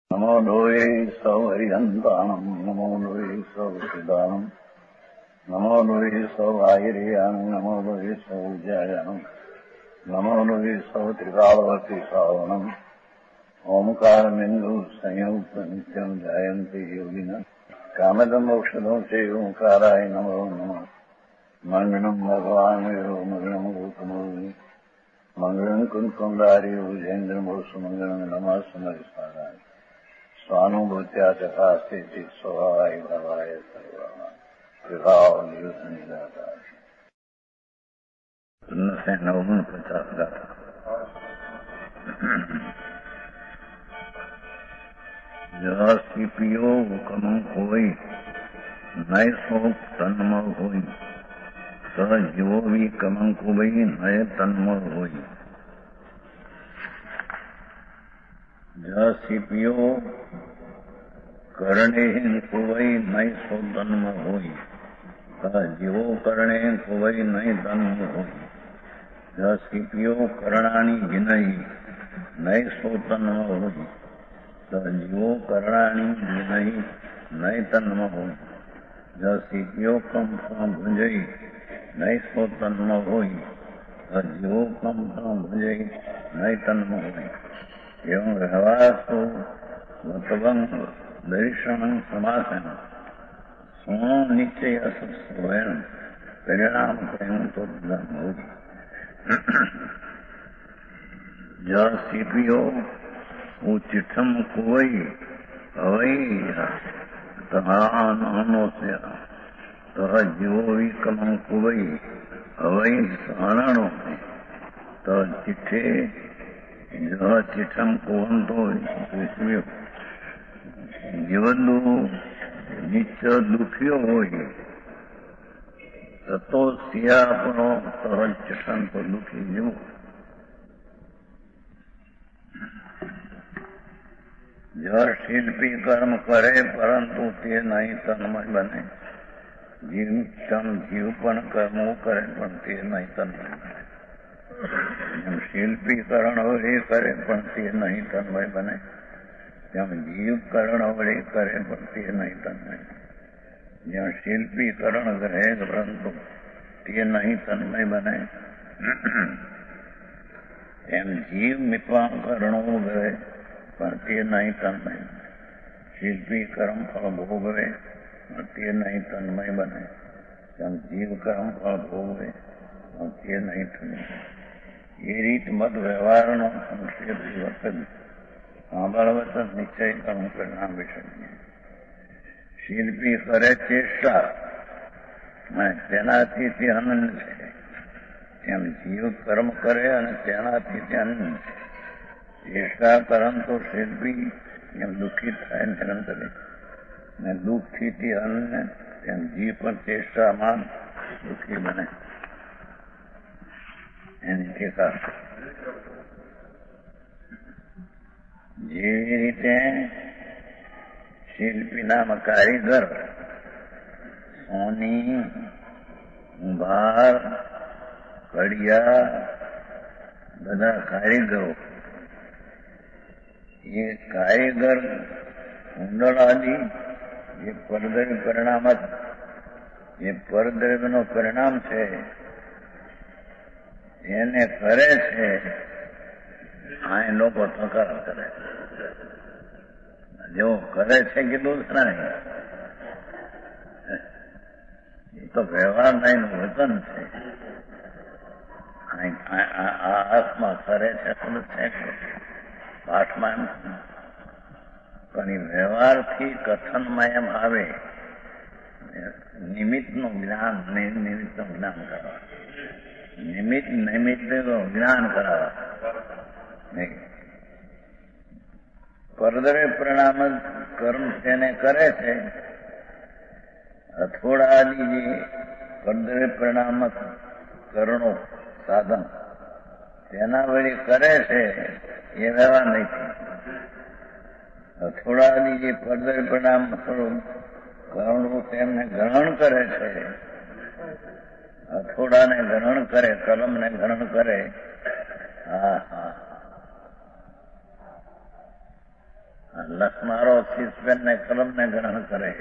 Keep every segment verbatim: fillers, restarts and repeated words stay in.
નમો લોહે સૌ હરિહંતાણમ નમો લોહે સૌ સિદાનમ નમો લોહે સૌ આયર્યાણમ નમો લોહે સૌ જયાણમ નમો લોહે સૌ ત્રિકાળવતી સાવણમ ઓમકારમિંદુ સંયુક્ત નિત્યમ જાયંતિ યોગિના કામદમ ઔષધો છે ઓંકારાય નમો નમઃ મંગળમ ભગવાન વિરો મંગળમ ગૌતમોની મંગળમ કુંકુંડારી ઉજેન્દ્રમોષ મંગળમ નમઃ સમરિસ્મરાય સ્વાનુભૂત્યા ચકાસ્તે સ્વભાવાય ભવાય સર્વા વિભાવ નિયુત નિરાકાર સે નવગુણ પચાસ ગાથા જવાસી પીઓ હુકમ હોય નય શોક તન્મ હોય સહ જીવો વી કમંક હોય નય તન્મ હોય જવાસી પીઓ કરણે કુવઈ નય સો તન્મ હોય સહ જીવો કરણે કુવઈ નય તન્મ હોય જવાસી પીઓ કરણાની વિનય નય સો તન્મ હોય જીવો કરણાની વિનય નય તન્મ હોય જસીપીઓ કંપ ભુંજઈ નય સો તન્મ હોય જીવો કંપ ભુંજઈ નય તન્મ હોય એવં વ્યવહારસ્તુ વતવંગ દર્શનં સમાસન સ્વો નિશ્ચય અસસ્વયં પરિણામ પ્રેમ તો હોય જસીપીઓ ઉચ્ચમ કુવઈ હવઈ તહાનો તહ જીવો વિકમં કુવઈ હવઈ સહરણો તહ ચિઠ્ઠે જહ ચિઠ્ઠમ કુવંતો વિશ્વ્યો જીવનુ નિત્ય દુખ્યો હોય તતો સિયાપનો તહ ચિઠ્ઠમ તો દુઃખી જીવો જો શિલ્પી કર્મ કરે પરંતુ તે નહીં તન્મય બને જીવ તમ જીવ પણ કર્મો કરે પણ તે નહીં તન્મય બને જેમ શિલ્પી કરણ વડે કરે પણ તે નહીં તન્મય બને જેમ જીવ કરણ વડે કરે પણ તે નહીં તન્મય જેમ શિલ્પી કરણ કરે પરંતુ તે નહીં તન્મય બને એમ જીવ મિત્વા કરણો કરે પણ તે નહીં તન્મય શિલ્પી કર્મ ફળ ભોગવે પણ તે નહીં તન્મય બને તેમ જીવ કર્મ ફળ ભોગવે પણ તે નહીં તન્મય એ રીત મત વ્યવહારનો સંક્ષેપ વખત સાંભળવત નિશ્ચય કર્મ પરિણામી શકીએ શિલ્પી કરે ચેષ્ટા તેનાથી તે અનન્ય છે તેમ જીવ કર્મ કરે અને તેનાથી તે અનન્ય છે ચેષ્ટા કરમ તો શિલ્પી એમ દુઃખી થાય નિરંતરે ને દુઃખથી તે અન્ય તેમ જીવ પણ ચેષ્ટામાં દુઃખી બને એની ટીકા જેવી રીતે શિલ્પીના કારીગર સોની કુંભાર કડિયા બધા કારીગરો એ કારીગર કુંડળ આદિ એ પરદ્રવ્ય પરિણામ એ પરદ્રવ્યનો પરિણામ છે એને કરે છે આ લોકો તકરાર કરે જેવો કરે છે કે દૂસરા નહીં એ તો વ્યવહાર નહીં વચન છે આત્મા કરે છે પાઠમાં પણ એ વ્યવહારથી કથનમાં એમ આવે નિમિત્તનું જ્ઞાન નિમિત્તનું જ્ઞાન કરવા નિમિત્ત નિમિત્તનું જ્ઞાન કરાવવા નહીં પરદ્રવ્ય પરિણામ કર્મ તેને કરે છે અથોડાની જે પરદ્રવ્ય પરિણામ કરણો સાધન તેના વડે કરે છે એ વ્યવહાર નથી અથોડાની જે પરદ્રવ્ય પરિણામ કરણું તેમને ગ્રહણ કરે છે અથોડાને ગ્રહણ કરે કલમને ગ્રહણ કરે હા હા લખનારો શીશપેનને કલમને ગ્રહણ કરે.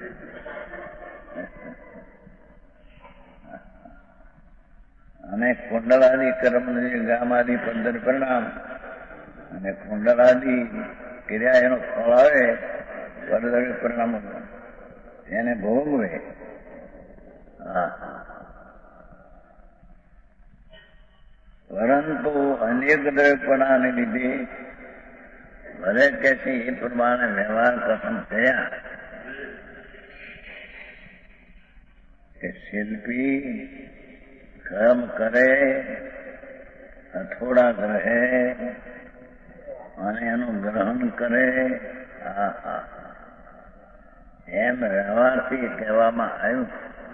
અને કુંડલાદી કર્મ ગામાદિ પંદર પરિણામ અને કુંડલાદી ક્રિયા એનો ફળ આવે પંદર પરિણામ એને ભોગવે. પરંતુ અનેક દ્રવ્યપણાને લીધે ભલે કે છે એ પ્રમાણે વ્યવહાર કથન થયા કે શિલ્પી કર્મ કરે, હથોડા ગ્રહે અને એનું ગ્રહણ કરે. આહા, એમ વ્યવહારથી કહેવામાં આવ્યું.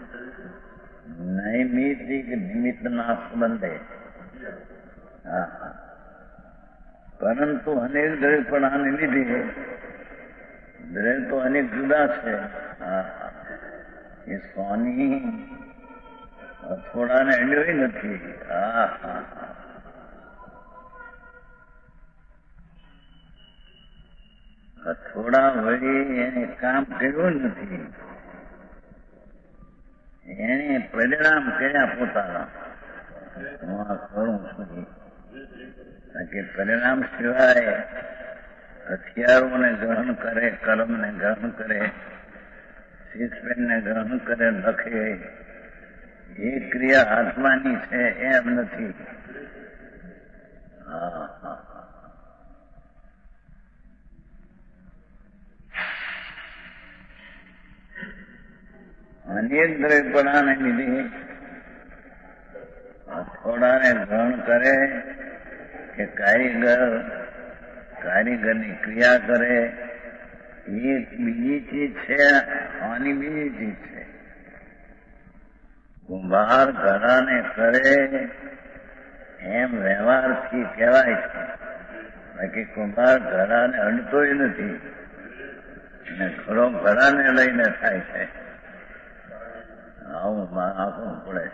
નૈમિતિક નિમિત્તના સંબંધે. હા, પરંતુ અનેક દ્રવ્યપણાને લીધે દ્રવ્ય તો અનેક જુદા છે. હા, એ સોની હથોડાને અડ્યો નથી. હા હા હથોડા વળી એને કામ કર્યું નથી, એને પરિણામ કર્યા પોતાના. હું આ કરું છું કે પરિણામ સિવાય હથિયારોને ગ્રહણ કરે, કર્મને ગ્રહણ કરે, શીશપેનને ગ્રહણ કરે, લખે, એ ક્રિયા આત્માની છે એમ નથી. હા હા અનેક દ્રવ્યપણાને લીધે હથોડાને ગ્રહણ કરે કે કારીગર કારીગરની ક્રિયા કરે, એ બીજી ચીજ છે, આની બીજી ચીજ છે. કુંભાર ઘડાને કરે એમ વ્યવહારથી કહેવાય છે. બાકી કુંભાર ઘડાને અડતોય નથી અને ઘડો ઘડાને લઈને થાય છે. આવું આપવું પડે.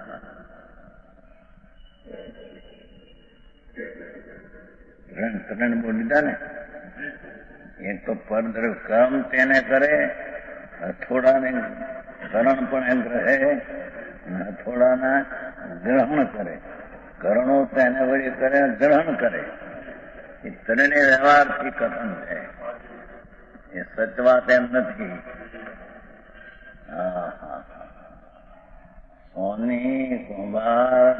ત્રણ ત્રણ બોલ લીધા ને. એક તો પરદ્રવ્ય કર્મ તેને કરે, હથોડાને કરણ પણ ગ્રહે અને હથોડાના ગ્રહણ કરે. કરણો તેને વળી કરે, ગ્રહણ કરે. એ ત્રણેય વ્યવહારથી કથન છે, એ સચવાત એમ નથી. હા હા સોની કુંભાર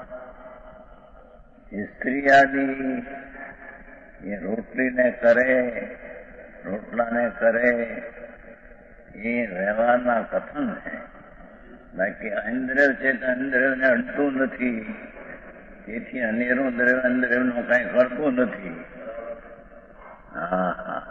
સ્ત્રી આદિ એ રોટલીને કરે, રોટલાને કરે, એ વ્યવહારના કથન છે. બાકી અંદ્રવ છે તો અંદ્રવને અડતું નથી, તેથી અનેરું દ્રવ્ય અંદ્રવનું કઈ કરતું નથી. હા હા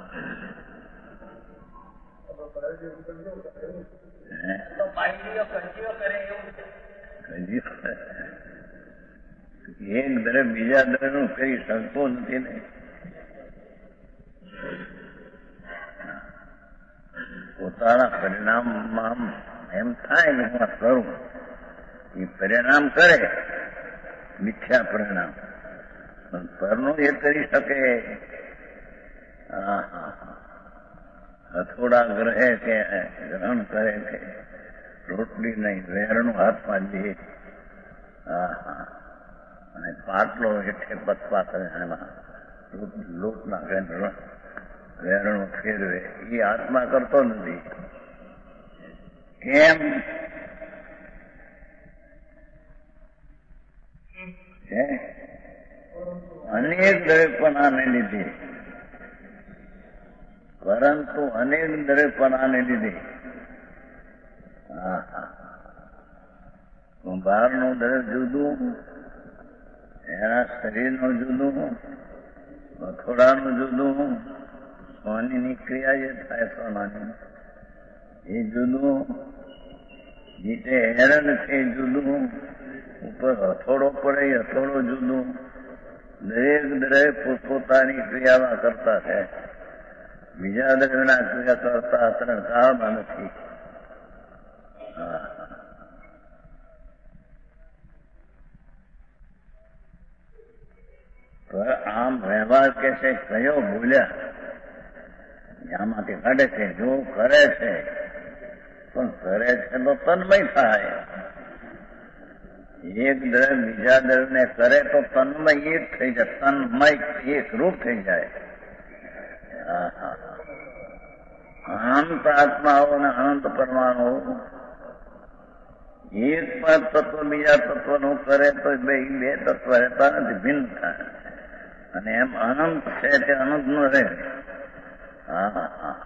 એક દ્રવ્ય બીજા દ્રવ્ય નું કરી શકતો નથી ને. પોતાના પરિણામમાં એમ થાય ને હું કરું, એ પરિણામ કરે, મિથ્યા પરિણામ, પણ પરનું એ કરી શકે. હા હા હથોડા ગ્રહે કે ગ્રહણ કરે કે રોટલી નહીં, વેરણું હાથમાં લે. હા હા અને પાટલો હેઠે પતવા કરે, એમાં લોટ નાખે, વેરણું ફેરવે, એ આત્મા કરતો નથી. કેમ? અનેક દ્રવ્યપણાને લીધે. પરંતુ અનેક દ્રવ્યપણાને લીધે હા હા કુંભારનું દ્રવ્ય જુદું, એના શરીરનું જુદું, હથોડાનું જુદું, સોનીની ક્રિયા જે થાય સોનાની એ જુદું, નીચે હેરણ છે એ જુદું, ઉપર હથોડો પડે એ હથોડો જુદું. દરેક દ્રવ્ય પોતપોતાની ક્રિયામાં કરતા છે, બીજા દ્રવ્યના ક્રિયા કરતા ત્રણ કાળમાં નથી. આમ વ્યવહાર કે છે કયો બોલ્યા આમાંથી કાઢે છે. જો કરે છે પણ કરે છે તો તન્મય થાય. એક દ્રવ્ય બીજા દ્રવ્યને કરે તો તન્મય એક થઈ જાય, તન્મય એક રૂપ થઈ જાય. અનંત આત્માઓ અને અનંત પરમાણુ એક પર તત્વ બીજા તત્વનું કરે તો બે બે તત્વ રહેતા નથી, ભિન્ન થાય. અને એમ અનંત છે તે અનંત નું રહે. હા હા હા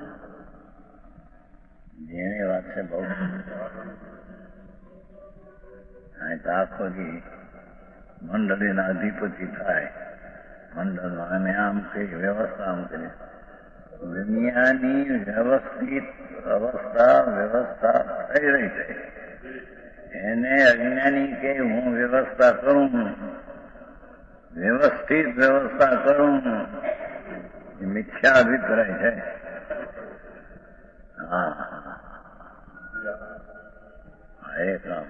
જેની વાત છે બહુ. આખો દી મંડળીના અધિપતિ થાય, મંડળમાં અને આમ કઈ વ્યવસ્થા આમ કરી. દુનિયાની વ્યવસ્થિત અવસ્થા વ્યવસ્થા થઈ રહી છે. એને અજ્ઞાની કે હું વ્યવસ્થા કરું, વ્યવસ્થિત વ્યવસ્થા કરું, એ મિથ્યા અભિપ્રાય છે. હા એ કામ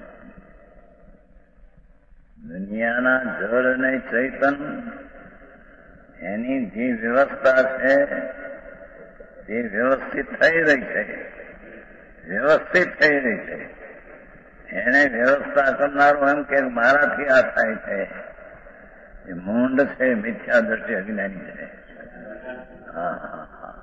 દુનિયાના જળ અને ચૈતન એની જે વ્યવસ્થા છે તે વ્યવસ્થિત થઈ રહી છે, વ્યવસ્થિત થઈ રહી છે. એને વ્યવસ્થા કરનારો એમ કે મારાથી આ થાય છે, એ મૂંડ છે, મિથ્યા દ્રષ્ટિ અજ્ઞાની છે. હા હા હા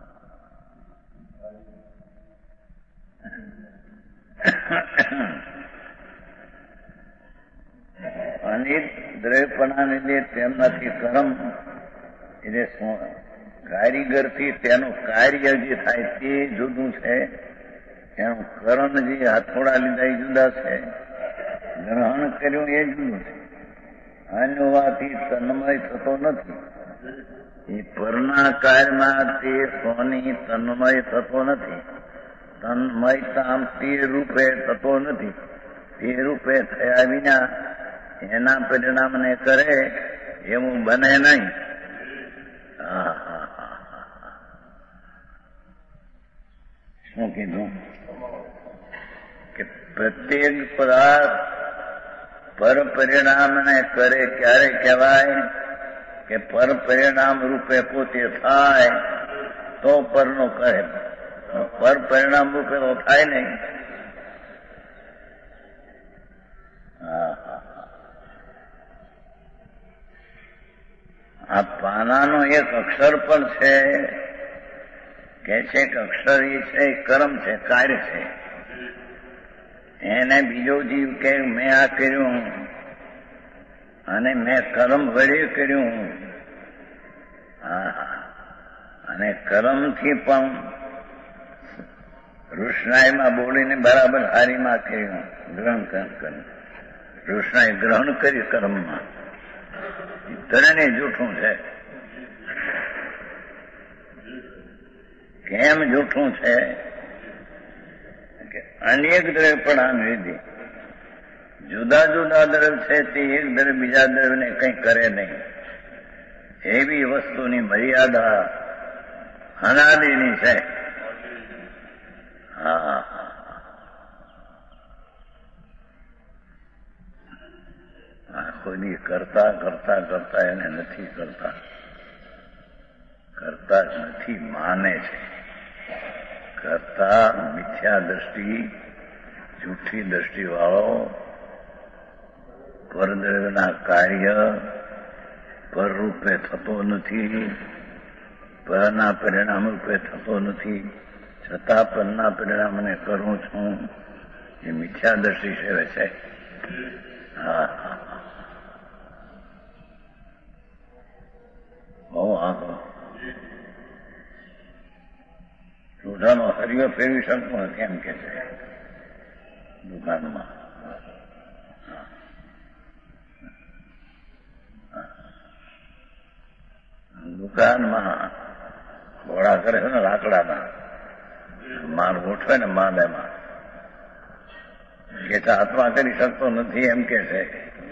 અનેક દ્રવ્યપણાને લીધે તેમનાથી કર્મ એટલે શું કારીગરથી તેનું કાર્ય જે થાય તે જુદું છે, એનું કરણ જે હથોડા લીધા એ જુદા છે, ગ્રહણ કર્યું એ જુદું છે. અન્યવાથી તન્મય થતો નથી. એ પરના કાર્યમાં તે સોની તન્મય થતો નથી. તન્મયતા તે રૂપે થતો નથી. તે રૂપે થયા વિના એના પરિણામને કરે એવું બને નહીં. શું કીધું કે પ્રત્યેક પદાર્થ પર પરિણામને કરે ક્યારે કહેવાય કે પર પરિણામ રૂપે પોતે થાય તો પરનો કરે. પર પરિણામ રૂપે તો થાય નહીં. હા હા આ પાનાનો એક અક્ષર પણ છે કે છે કે અક્ષર એ છે કર્મ છે, કાર્ય છે. એને બીજો જીવ કે મેં આ કર્યું અને મેં કર્મ વડે કર્યું. હા અને કર્મથી પણ રોષનાઈમાં બોલીને બરાબર હારીમાં કર્યું, ગ્રહણ કર્યું. રોષનાઈ ગ્રહણ કરી કર્મમાં. ત્રણે જૂઠું છે. કેમ જૂઠું છે કે અનેક દ્રવ્યપણા લીધે જુદા જુદા દ્રવ્ય છે તે એક દ્રવ્ય બીજા દ્રવ્યને કંઈ કરે નહીં. એવી વસ્તુની મર્યાદા અનાદિની છે. હા આખોની કરતા કરતા કરતા એને નથી કરતા, કરતા જ નથી માને છે. કરતા મિથ્યા દ્રષ્ટિ, જૂઠી દ્રષ્ટિ વાળો પરદ્રવ્યના કાર્ય પર રૂપે થતો નથી, પરના પરિણામ રૂપે થતો નથી, છતાં પરના પરિણામને કરું છું એ મિથ્યા દ્રષ્ટિ સેવે છે. હા હા બહુ આંખો ચૂંટાનો હરિયો ફેરવી શકતો નથી એમ કે છે દુકાનમાં. દુકાનમાં ઘોડા કરે છે ને લાકડાના, માલ ગોઠવે ને માલ એમાં કે હાથમાં કરી શકતો નથી એમ કે છે.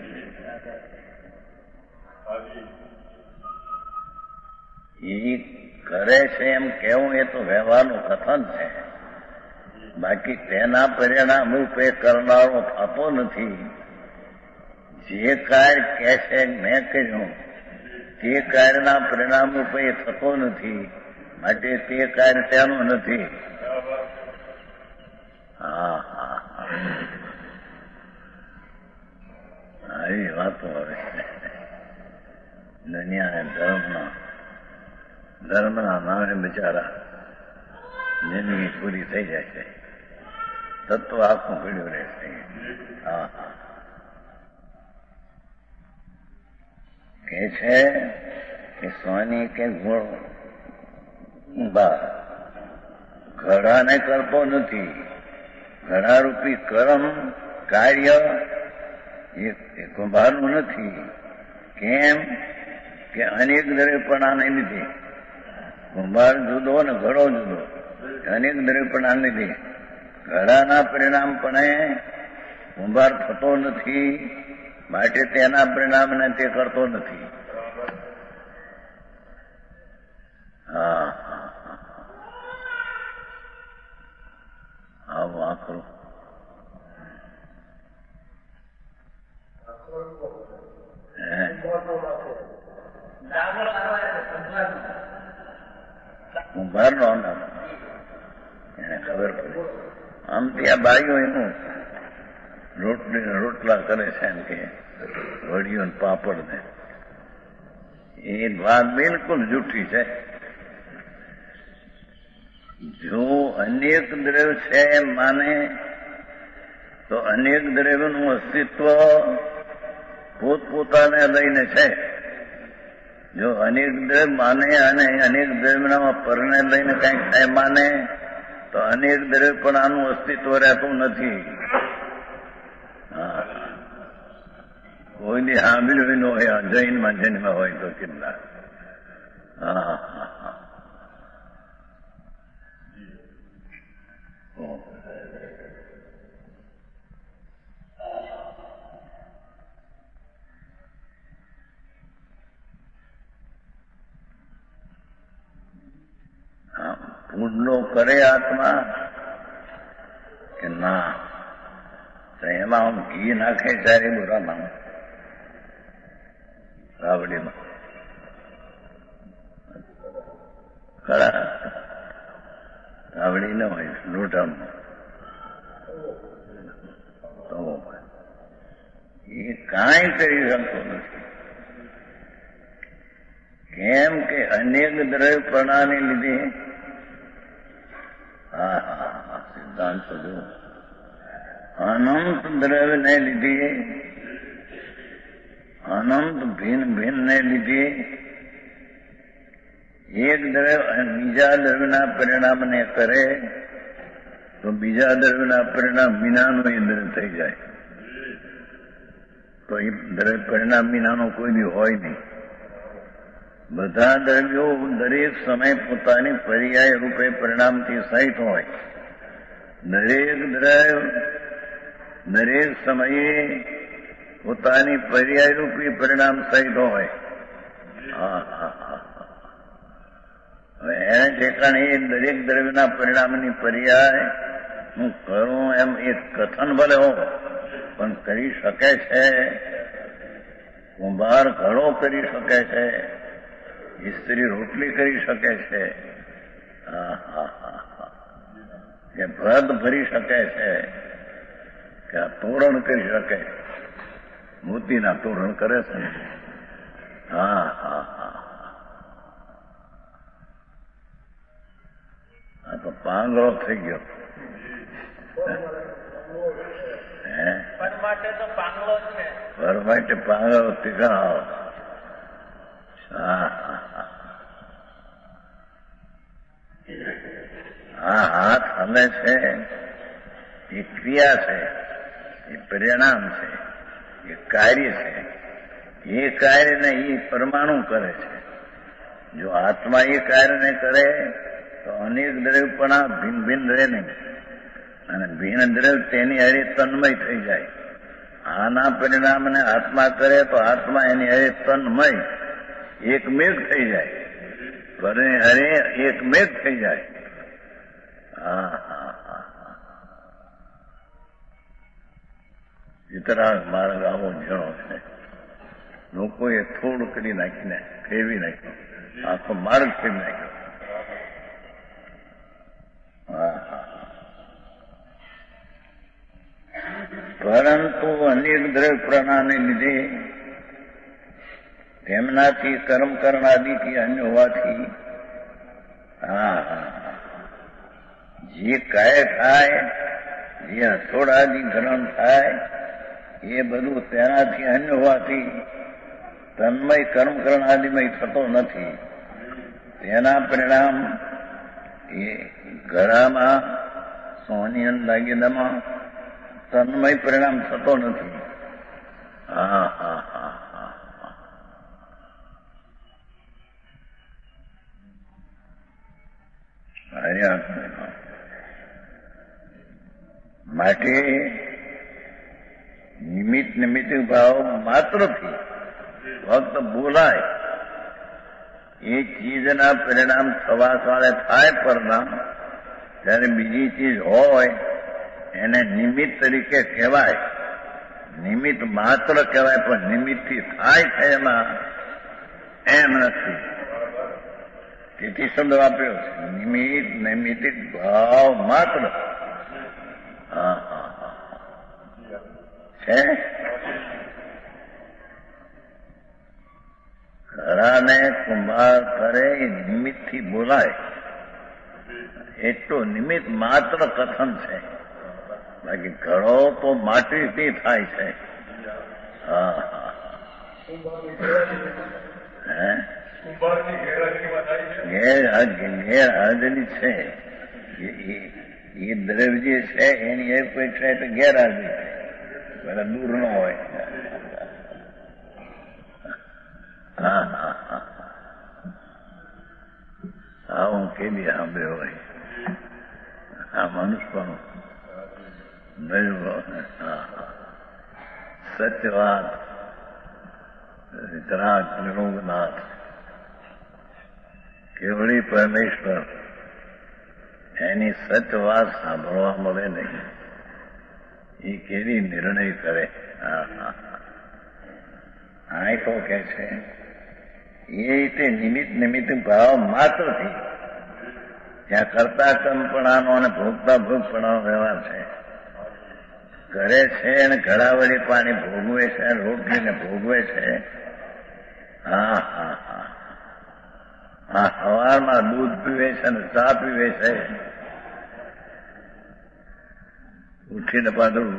એ કરે છે એમ કેવું એ તો વ્યવહારનું કથન છે. બાકી તેના પરિણામ રૂપે કરનારો થતો નથી. જે કાર્ય કહે છે મેં કર્યું તે કાર્યના પરિણામ રૂપે થતો નથી. માટે તે કાર્ય તેનું નથી. હા હા આવી વાતો હવે દુનિયાને ધર્મના ધર્મના નામે બિચારા જિંદગી પૂરી થઈ જાય છે. તત્વ આખું પીડ્યું રહેશે. હા હા કે છે કે સોની કે ઘોડો બા ઘડાને કરતો નથી. ઘડારૂપી કર્મ કાર્ય એ કુંભારનું નથી. કેમ કે અનેક દ્રવ્યપણાને લીધે કુંભાર જુદો ને ઘડો જુદો. અનેક દ્રવ્યપણાને લીધે ઘડાના પરિણામપણે કુંભાર થતો નથી. માટે તેના પરિણામને તે કરતો નથી. હા હા આવું આખરું કુંભાર નો નામ એને ખબર પડે. આમ ત્યાં બાઈઓ એનું રોટલી રોટલા કરે છે એમ કે વડીઓ પાપડ ને એ વાત બિલકુલ જૂઠી છે. જો અનેક દ્રવ્ય છે એમ માને તો અનેક દ્રવ્યનું અસ્તિત્વ પોતપોતાને લઈને છે. જો અનેક દ્રવ્ય માને અને અનેક દ્રવ્યના પરને લઈને કંઈક થાય માને તો અનેક દ્રવ્ય પણ આનું અસ્તિત્વ રહેતું નથી. હા કોઈની સાંભળ્યું ન હોય જૈનમાં જન્મ હોય તો કેટલા. હા હા હા પૂર્ણો કરે આત્મા કે ના તો એમાં આમ ઘી નાખે ત્યારે બુરામાં રાવડીમાં ખરા રાવડી ન હોય લોટામાં તો એ કાંઈ કરી શકતો નથી. કેમ કે અનેક દ્રવ્યપણાને લીધે હા હા હા સિદ્ધાંત જો અનંત દ્રવ્યને લીધે અનંત ભિન્ન ભિન્નને લીધે એક દ્રવ્ય બીજા દ્રવ્યના પરિણામને કરે તો બીજા દ્રવ્યના પરિણામ વિનાનું એ દ્રવ્ય થઈ જાય. તો એ દ્રવ્ય પરિણામ વિનાનો કોઈ બી હોય નહીં. બધા દ્રવ્યો દરેક સમય પોતાની પર્યાય રૂપે પરિણામથી સહિત હોય. દરેક દ્રવ્ય દરેક સમયે પોતાની પર્યાય રૂપી પરિણામ સહિત હોય. હા હા હા હવે એને ઠેકાણે એ દરેક દ્રવ્યના પરિણામની પર્યાય હું કરું એમ એક કથન ભલે હો પણ કરી શકે છે. કુંભાર ઘડો કરી શકે છે. સ્ત્રી રોટલી કરી શકે છે. હા હા હા હા કે વ્રત ભરી શકે છે કે આ તોરણ કરી શકે. મોતીના તોરણ કરે છે. હા હા હા આ તો પાંગળો થઈ ગયો. હે પર માટે તો પાંગળો છે. પર માટે પાંગળો તીખા. હા હા આ હાથ હલે છે એ ક્રિયા છે. એ પરિણામ છે. એ કાર્ય છે. એ કાર્યને એ પરમાણુ કરે છે. જો આત્મા એ કાર્યને કરે તો અનેક દ્રવ્યપણા ભિન્ન ભિન્ન રહે નહીં અને ભિન્ન દ્રવ્ય તેની હારે તન્મય થઈ જાય. આના પરિણામને આત્મા કરે તો આત્મા એની હારે તન્મય એકમેક થઈ જાય. ઘરે હરે એકમેક થઈ જાય. હા હા હા વિતરાગ માર્ગ આવો ઝીણો છે. લોકોએ થોડું કરી નાખીને ફેરવી નાખ્યો. આખો માર્ગ ફેરવી નાખ્યો. પરંતુ અનેક દ્રવ્ય પ્રણાને લીધે તેમનાથી કર્મ કરણાદિથી અન્ય હોવાથી હા હા જે કાય થાય, જે હથોડાદી ગ્રહણ થાય એ બધું તેનાથી અન્ય હોવાથી તન્મય કર્મ કરણાદિમય થતો નથી. તેના પરિણામ એ ગળામાં સોની દાગીનામાં તન્મય પરિણામ થતો નથી. હા હા હા હા માટે નિમિત્ત નિમિત્ત ભાવ માત્રથી ફક્ત બોલાય એ ચીજના પરિણામ થવા કાળે થાય પરિણામ, ત્યારે બીજી ચીજ હોય એને નિમિત્ત તરીકે કહેવાય. નિમિત્ત માત્ર કહેવાય, પણ નિમિત્તથી થાય છે એમાં એમ નથી. તેથી શબ્દ વાપર્યો છે નિમિત્ત નૈમિત્તિક ભાવ માત્ર. હા હા હા છે. ઘડાને કુંભાર કરે એ નિમિત્તથી બોલાય, એટલું નિમિત્ત માત્ર કથન છે. બાકી ઘડો તો માટીથી થાય છે. હા હા હે ગેરહાજરી છે. એ દ્રવ્ય જે છે એની એક કોઈ છે તો ગેરહાજરી છે, બધા દૂર ન હોય. હા હા હા હા હું કેદી સાંભળ્યો હોય આ મનુષ્ય સત્યવાદ વિતરાગ નિરોગનાથ કેવળી પરમેશ્વર એની સત્યવાદ સાંભળવા મળે નહીં. એ કેવી નિર્ણય કરે. હા હા આ તો કે છે એ રીતે નિમિત્ત નિમિત્ત ભાવ માત્રથી ત્યાં કરતા કર્મપણાનો અને ભોગતા ભોગપણાનો વ્યવહાર છે. કરે છે અને ઘડાવડી પાણી ભોગવે છે અને રોટલીને ભોગવે છે. હા હા હા હા સવારમાં દૂધ પીવે છે અને ચા પીવે છે, ઉઠીને પાછું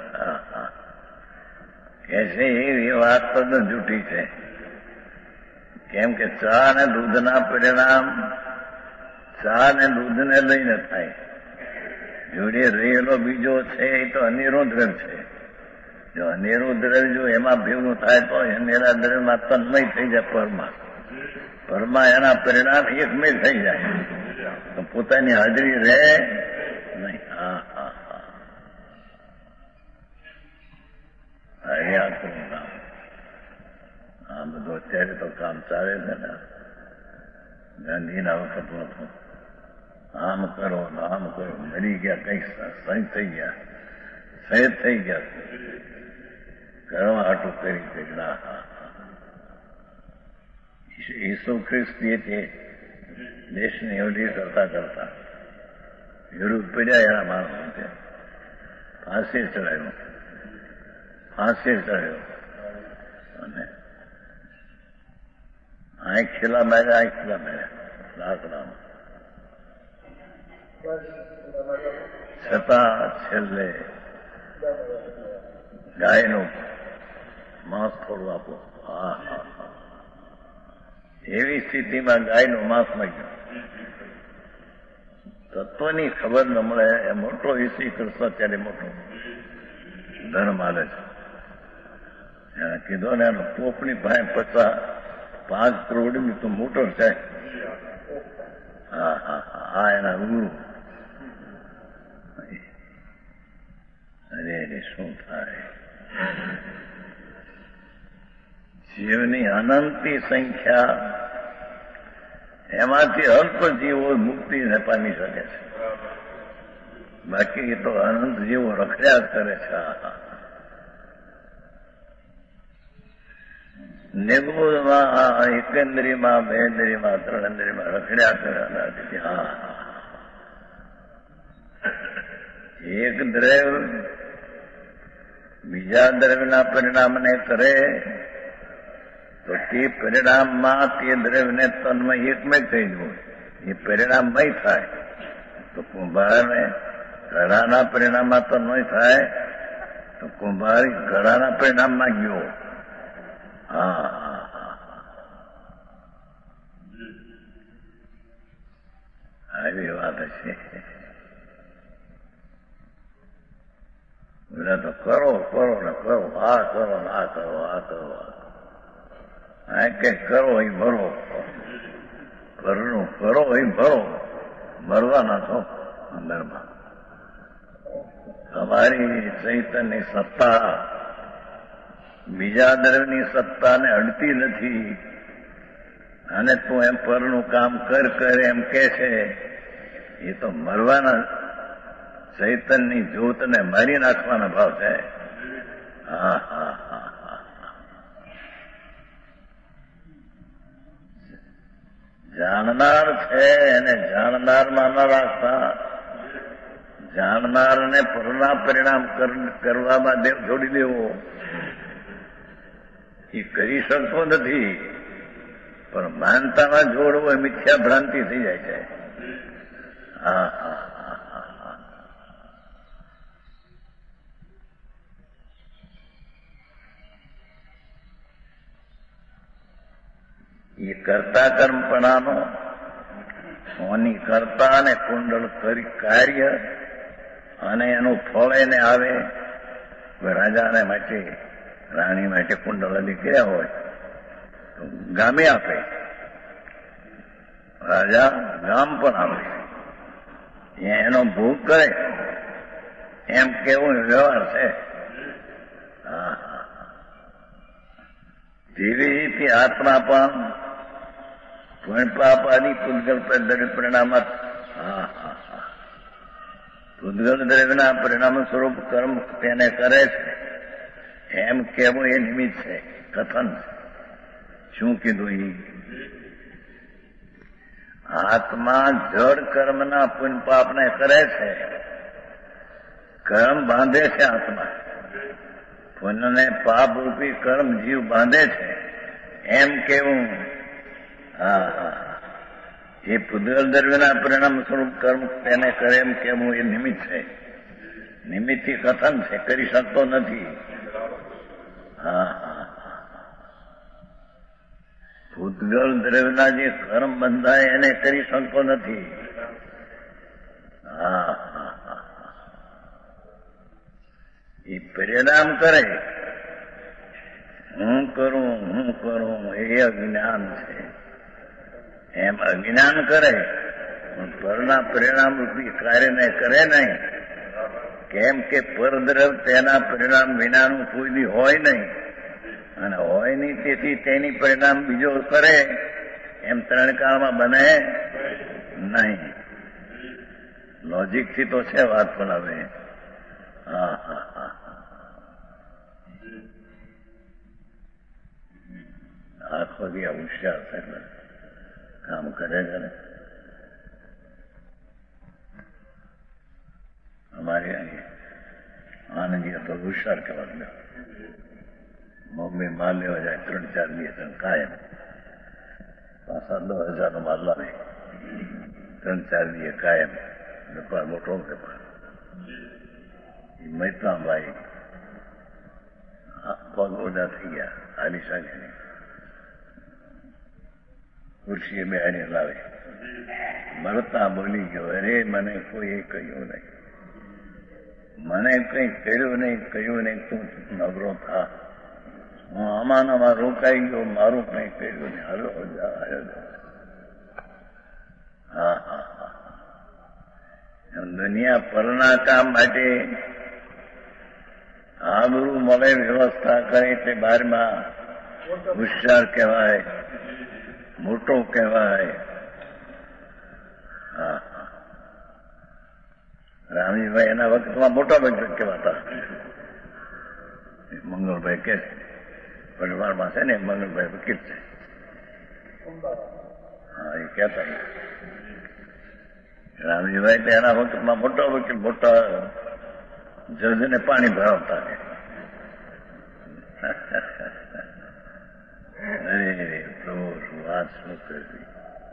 કે છે એ વાત તો જૂઠી છે. કેમ કે ચા અને દૂધના પરિણામ ચા ને દૂધને લઈને થાય. જોડે રહેલો બીજો છે એ તો અનેરો દ્રવ્ય છે. જો અનેરું દ્રવ્ય જો એમાં ભેગું થાય તો અનેરા દ્રવ્યમાં તન્મય થઈ જાય. પરમાં પરમાં એના પરિણામ એકમય થઈ જાય તો પોતાની હાજરી રહે નહીં. હા હા હા હરિયા કરું કામ. આ બધું અત્યારે તો કામ ચાલે છે ને. ગાંધીના વખતમાં તો આમ કરો આમ કરો, મરી ગયા કઈક સહી થઈ ગયા, સહેજ થઈ ગયા, કરવા હાટું કરી કરી ના. ઈસુ ખ્રિસ્તીએ તે દેશની એવડી કરતા કરતા વિરુદ્ધ પડ્યા એના માણસો છે. ફાંસી ચડાવ્યો ફાંસી ચડાવ્યો અને આંખ ખીલા માર્યા આંખ ખીલા માર્યા લાકડામાં. છતાં છેલ્લે ગાયનું માંસ થોડું આપો. હા હા હા એવી સ્થિતિમાં ગાયનું માંસ માંગ્યું. તત્વની ખબર ન મળે એ મોટો ઈસી કૃષ્ણ ત્યારે મોટો ધર્મ હાલે છે. એને કીધો ને એનો પોપની પાસે પચાસ પાંચ કરોડની તો મોટો છે. હા હા હા એના ગુરુ. અરે અરે શું થાય. જીવની અનંતી સંખ્યા, એમાંથી અલ્પ જીવો મુક્તિને પામી શકે છે. બાકી તો અનંત જીવો રખડ્યા કરે છે. નિર્બોધમાં એકેન્દ્રીમાં બેન્દ્રીમાં ત્રણેન્દ્રીમાં રખડ્યા કરે. હા એક દ્રવ્ય બીજા દ્રવ્યના પરિણામને કરે તો તે પરિણામમાં તે દ્રવ્યને તન્મય એકમય થઈ જવું, એ પરિણામમય થાય. તો કુંભારને ઘડાના પરિણામમાં તન્મય થાય તો કુંભાર ઘડાના પરિણામમાં ગયો. હા આવી વાત છે. બધા તો કરો કરો ને કરો, આ કરો ને આ કરો, આ કરો, આ કઈ કરો એ ભરો, ઘરનું કરો એ ભરો, ભરવાના છો અંદરમાં. તમારી ચૈતન્યની સત્તા બીજા દ્રવ્યની સત્તાને અડતી નથી. અને તું એમ પરનું કામ કર કર એમ કે છે, એ તો મરવાના ચૈતન્યની જ્યોતને મારી નાખવાનો ભાવ છે. હા હા હા હા જાણનાર છે એને જાણનારમાં ન રાખતા, જાણનારને પરના પરિણામ કરવામાં જોડી દેવો એ કરી શકતો નથી. પણ માનતામાં જોડવો એ મિથ્યા ભ્રાંતિ થઈ જાય છે. હા હા એ કરતા કર્મપણાનો સોની કરતા અને કુંડળ કરી કાર્ય અને એનું ફળ એને આવે. રાજાને માટે રાણી માટે કુંડળ નીકળ્યા હોય તો ગામે આપે, રાજા ગામ પણ આપે. એનો ભોગ કરે એમ કેવું વ્યવહાર છે. હા તેવી રીતે આત્મા પણ પુણ્ય પાપ આદિ પૂતગલ પરિણામ હા હા હા પૂતગલ દ્રવ્યના પરિણામ સ્વરૂપ કર્મ તેને કરે છે એમ કહેવું એ નિમિત્ત છે, કથન. શું કીધું? એ આત્મા જડ કર્મના પુણ્ય પાપને કરે છે, કર્મ બાંધે છે. આત્મા પુણ્યને પાપ રૂપી કર્મ જીવ બાંધે છે એમ કેવું. હા હા એ પૂતગલ દ્રવ્યના પરિણામ સ્વરૂપ કર્મ તેને કરે એમ કેવું એ નિમિત્ત છે. નિમિત્તથી કથન છે, કરી શકતો નથી. હા હા પૂતગલ દ્રવ્યના જે કર્મ બંધાય એને કરી શકતો નથી. હા હા હા એ પરિણામ કરે. હું કરું હું કરું એ અજ્ઞાન છે. એમ અજ્ઞાન કરે પણ પરના પરિણામ રૂપી કાર્યને કરે નહીં. કેમ કે પરદ્રવ તેના પરિણામ વિનાનું કોઈ દી હોય નહીં, અને હોય નહીં તેથી તેની પરિણામ બીજો કરે એમ ત્રણ કાળમાં બને નહીં. લોજિકથી તો છે વાત, પણ હવે હા હા હા આખો દી હોશિયાર થાય કામ કરે કરે. અમારી આનંદી તો હોશિયાર કહેવાય. બોમ્બે માલ લેવા જાય ત્રણ ચાર દિવસ કાયમ, પાછા દસ હજારનો માલ લાવે ત્રણ ચાર દિવસ કાયમ. વેપાર મોટો વેપાર. મહેતાભાઈ પગ ઓછા થઈ ગયા, આની સાથે ખુરશીએ બેહાડી લાવે. મરતા બોલી ગયો, અરે મને કોઈ કહ્યું નહીં, મને કઈ કર્યું નહીં, કહ્યું નહીં, તું નબળો થા. હું આમાં આમાં રોકાઈ ગયો, મારું કઈ કર્યું નહીં. હાલો હા હા હા દુનિયા પરના કામ માટે આબરૂ મળે વ્યવસ્થા કરે તે બારમાં હોશિયાર કહેવાય, મોટો કહેવાય. હા રામજીભાઈ એના વખતમાં મોટા વખત કહેવાતા. મંગળભાઈ કે પરિવારમાં છે ને, મંગળભાઈ વકીલ છે. હા એ કહેતા રામજીભાઈ એના વખતમાં મોટા વકીલ, મોટા જજને પાણી ભરાવતા. અરે પ્રભુ વાત શું કરવી.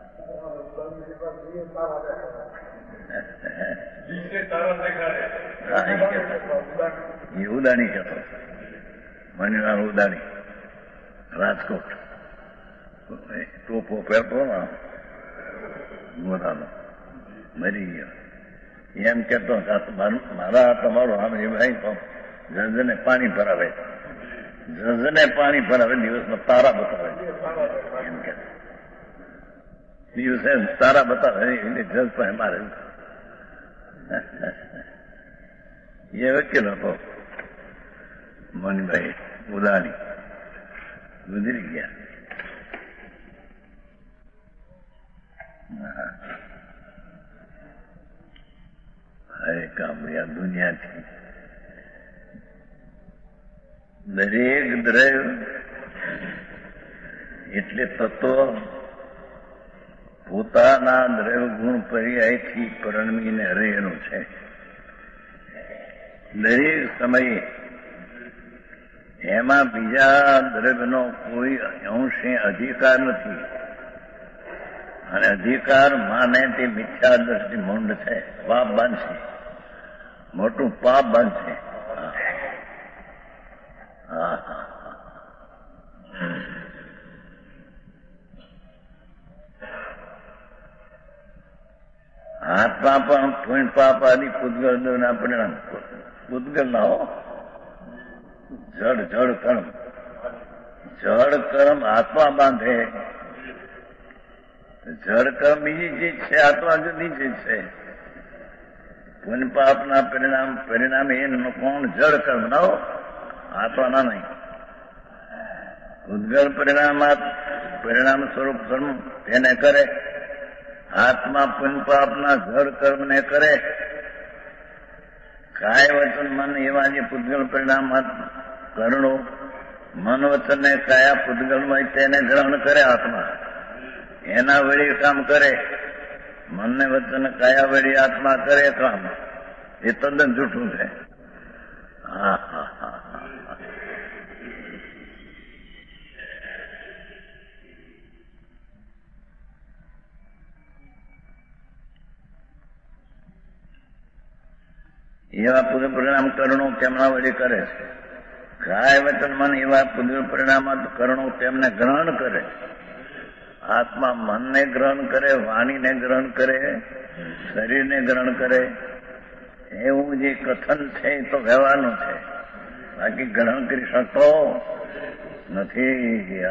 એ ઉદાણી કહેતો મનીલાલ ઉદાણી રાજકોટ ટોપો પહેરતો ને મોરાનો મરી ગયો. એમ કેતો મારા તમારું આમ એ ભાઈ તો જજને પાણી ભરાવે, જજને પાણી ભરાવે, દિવસમાં તારા બતાવે એમ કે દિવસે તારા બતાવે એટલે જજ પાસે મારે એ વકીલ હતો મનભાઈ ઉદાણી, ગુજરી ગયા. હરે કામયા દુનિયાથી દરેક દ્રવ્ય એટલે તત્વ પોતાના દ્રવ્ય ગુણ પર્યાયથી પરણમીને રહેલું છે. દરેક સમયે એમાં બીજા દ્રવ્યનો કોઈ અંશે અધિકાર નથી, અને અધિકાર માને તે મિથ્યા દ્રષ્ટિ મૂંડ છે, પાપ બાંધશે, મોટું પાપ બાંધશે. હા હા આત્મા પણ પુણ્ય પાપ આદિ પૂતગલ ના પરિણામ. પૂતગલ ના હો, જડ જડ કર્મ, જડ કર્મ આત્મા બાંધે. જડ કર્મ બીજી ચીજ છે, આત્મા જુદી ચીજ છે. પુણ્ય પાપના પરિણામ પરિણામે એ કોણ જડ કર્મ ના હો, આત્માના નહીં. ઉદ્ગલ પરિણામ પરિણામ સ્વરૂપ કર્મ તેને કરે. આત્મા પુણ્ય પાપના જડ કર્મને કરે. કાય વચન મન એવા જે પૂતગલ પરિણામ કરણો, મન વચન ને કાયા પૂતગલમાં તેને ગ્રહણ કરે આત્મા, એના વળી કામ કરે. મનને વચન કાયા વળી આત્મા કરે કામ, એ તદ્દન જૂઠું છે. હા હા હા એવા પૂર્વ પરિણામ કરણો તેમના વડે કરે છે. કાય વચન મન એવા પૂર્વ પરિણામ કરણો તેમને ગ્રહણ કરે. આત્મા મનને ગ્રહણ કરે, વાણીને ગ્રહણ કરે, શરીરને ગ્રહણ કરે. એવું જે કથન છે એ તો વ્યવહારનું છે, બાકી ગ્રહણ કરી શકતો નથી.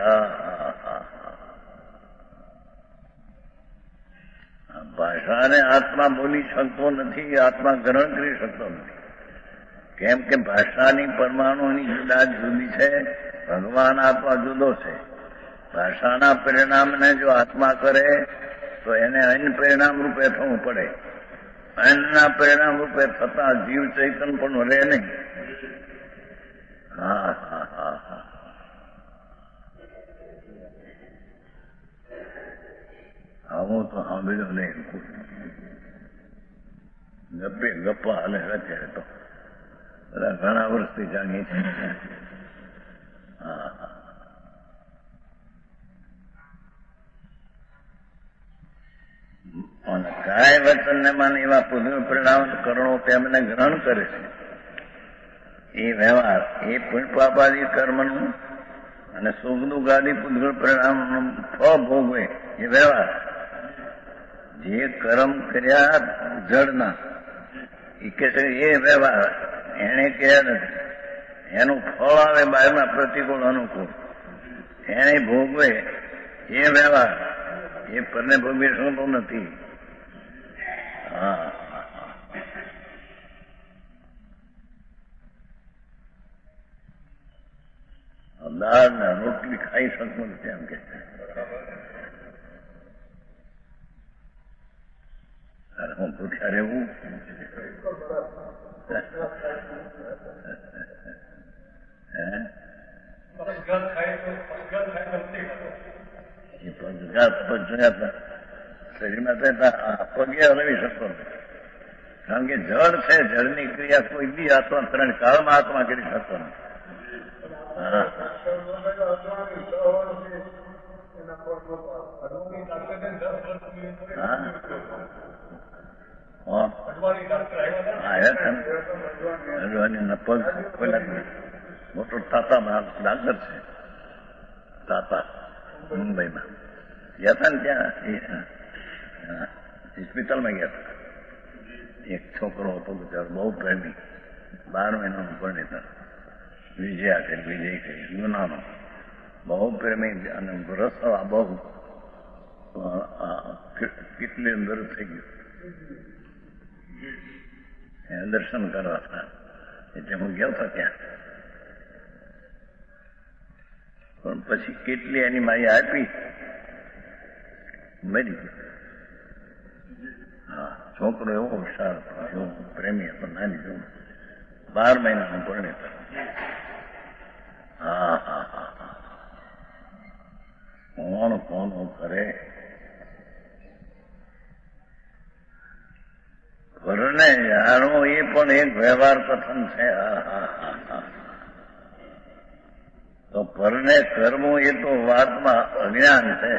ભાષાને આત્મા બોલી શકતો નથી, આત્મા ગ્રહણ કરી શકતો નથી. કેમ કે ભાષાની પરમાણુની જુદા જુદી છે, ભગવાન આત્મા જુદો છે. ભાષાના પરિણામને જો આત્મા કરે તો એને અન્ન પરિણામ રૂપે થવું પડે. અન્નના પરિણામ રૂપે થતા જીવ ચૈતન પણ રહે નહીં. હા હા હા હા આવું તો સાંભળ્યું નહીં. ગપ્પે ગપ્પા હાલે અત્યારે તો બધા ઘણા વર્ષથી જાણીએ છીએ. હા હા અને કાય વચન ને માન એવા પુણ્ય પરિણામ કરણો તેમને ગ્રહણ કરે છે. એ વ્યવહાર એ પુણ્ય પાપાદી કર્મનું અને સુખ દુઃખ આદિ પુણ્ય પરિણામનું ફળ ભોગવે એ વ્યવહાર. જે કર્મ કર્યા જડના એ કે છે એ વ્યવહાર એને કહ્યા નથી. એનું ફળ આવે બહારના પ્રતિકૂળ અનુકૂળ, એને ભોગવે એ વ્યવહાર. એ પરને ભોગવી શકતો નથી. હા દાળ ને રોટલી ખાઈ શકતો નથી એમ કે હું ભૂખ્યા રહેવું. એ પગઘાત પગ જોયા શરીરમાં પગે હલવી શકતો નથી, કારણ કે જળ છે. જળની ક્રિયા કોઈ બી આત્મા ત્રણ કાળમાં આત્મા કરી શકતો નથી. હા મોટો તાતા ડાક્ટર છે, તાતા મુંબઈમાં ગયા હતા ને ત્યાં હોસ્પિટલમાં ગયા હતા. એક છોકરો હતો બિચારો બહુ પ્રેમી, બાર મહિનાનો પરણેતર, વિજયા કે વિજય કે ગુનાનો બહુ પ્રેમી અને રસવા બહુ કેટલી અંદર થઈ ગયું દર્શન કરવા હતા. એટલે હું ગયો હતો ત્યાં, પણ પછી કેટલી એની માઈ આપી મરી ગયો. હા, છોકરો એવો હોશિયાર હતો, એવો પ્રેમી હતો, નાની જોવું બાર મહિનાનું પરણેતર. હા હા હા હા કોણ કોણ કરે પરણે જાણો એ પણ એક વ્યવહાર કથન છે. હા હા હા હા તો પરને કરવું એ તો વાતમાં અજ્ઞાન છે.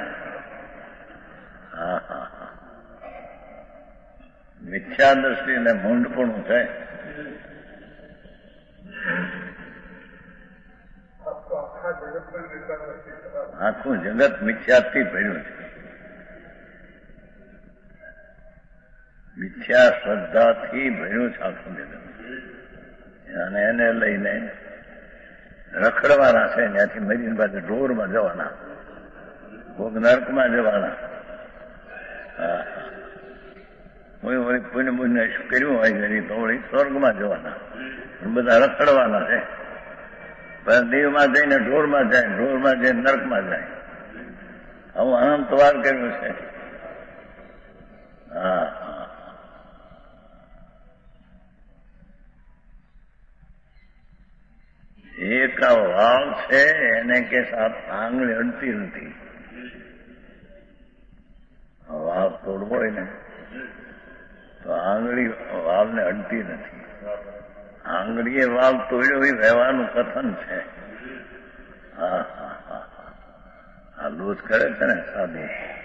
હા હા હા મિથ્યા દ્રષ્ટિ ને મૂંઢપણું છે. આખું જગત મિથ્યાથી ભર્યું છે. મિથ્યા શ્રદ્ધાથી ભર્યું છે આખું જગત. અને એને લઈને રખડવાના છે, ત્યાંથી મરીને પાછું ઢોરમાં જવાના, કોક નર્કમાં જવાના. હા કોઈ વળી પુણ્ય પુણ્ય શું કર્યું હોય ઘણી તો વળી સ્વર્ગમાં જવાના. બધા રખડવાના છે. દેવમાં જઈને ઢોરમાં જાય, ઢોરમાં જઈને નર્કમાં જાય. આવું અનંતવાર કર્યું છે. હા હા એક વાવ છે એને કે સાત આંગળી અડતી નથી. વાવ તોડવો હોય ને તો આંગળી વાવને અડતી નથી. આંગળીએ વાવ તોડ્યો એ વ્યવહારનું કથન છે. હા હા હા આ લોચ કરે છે ને સાધુ,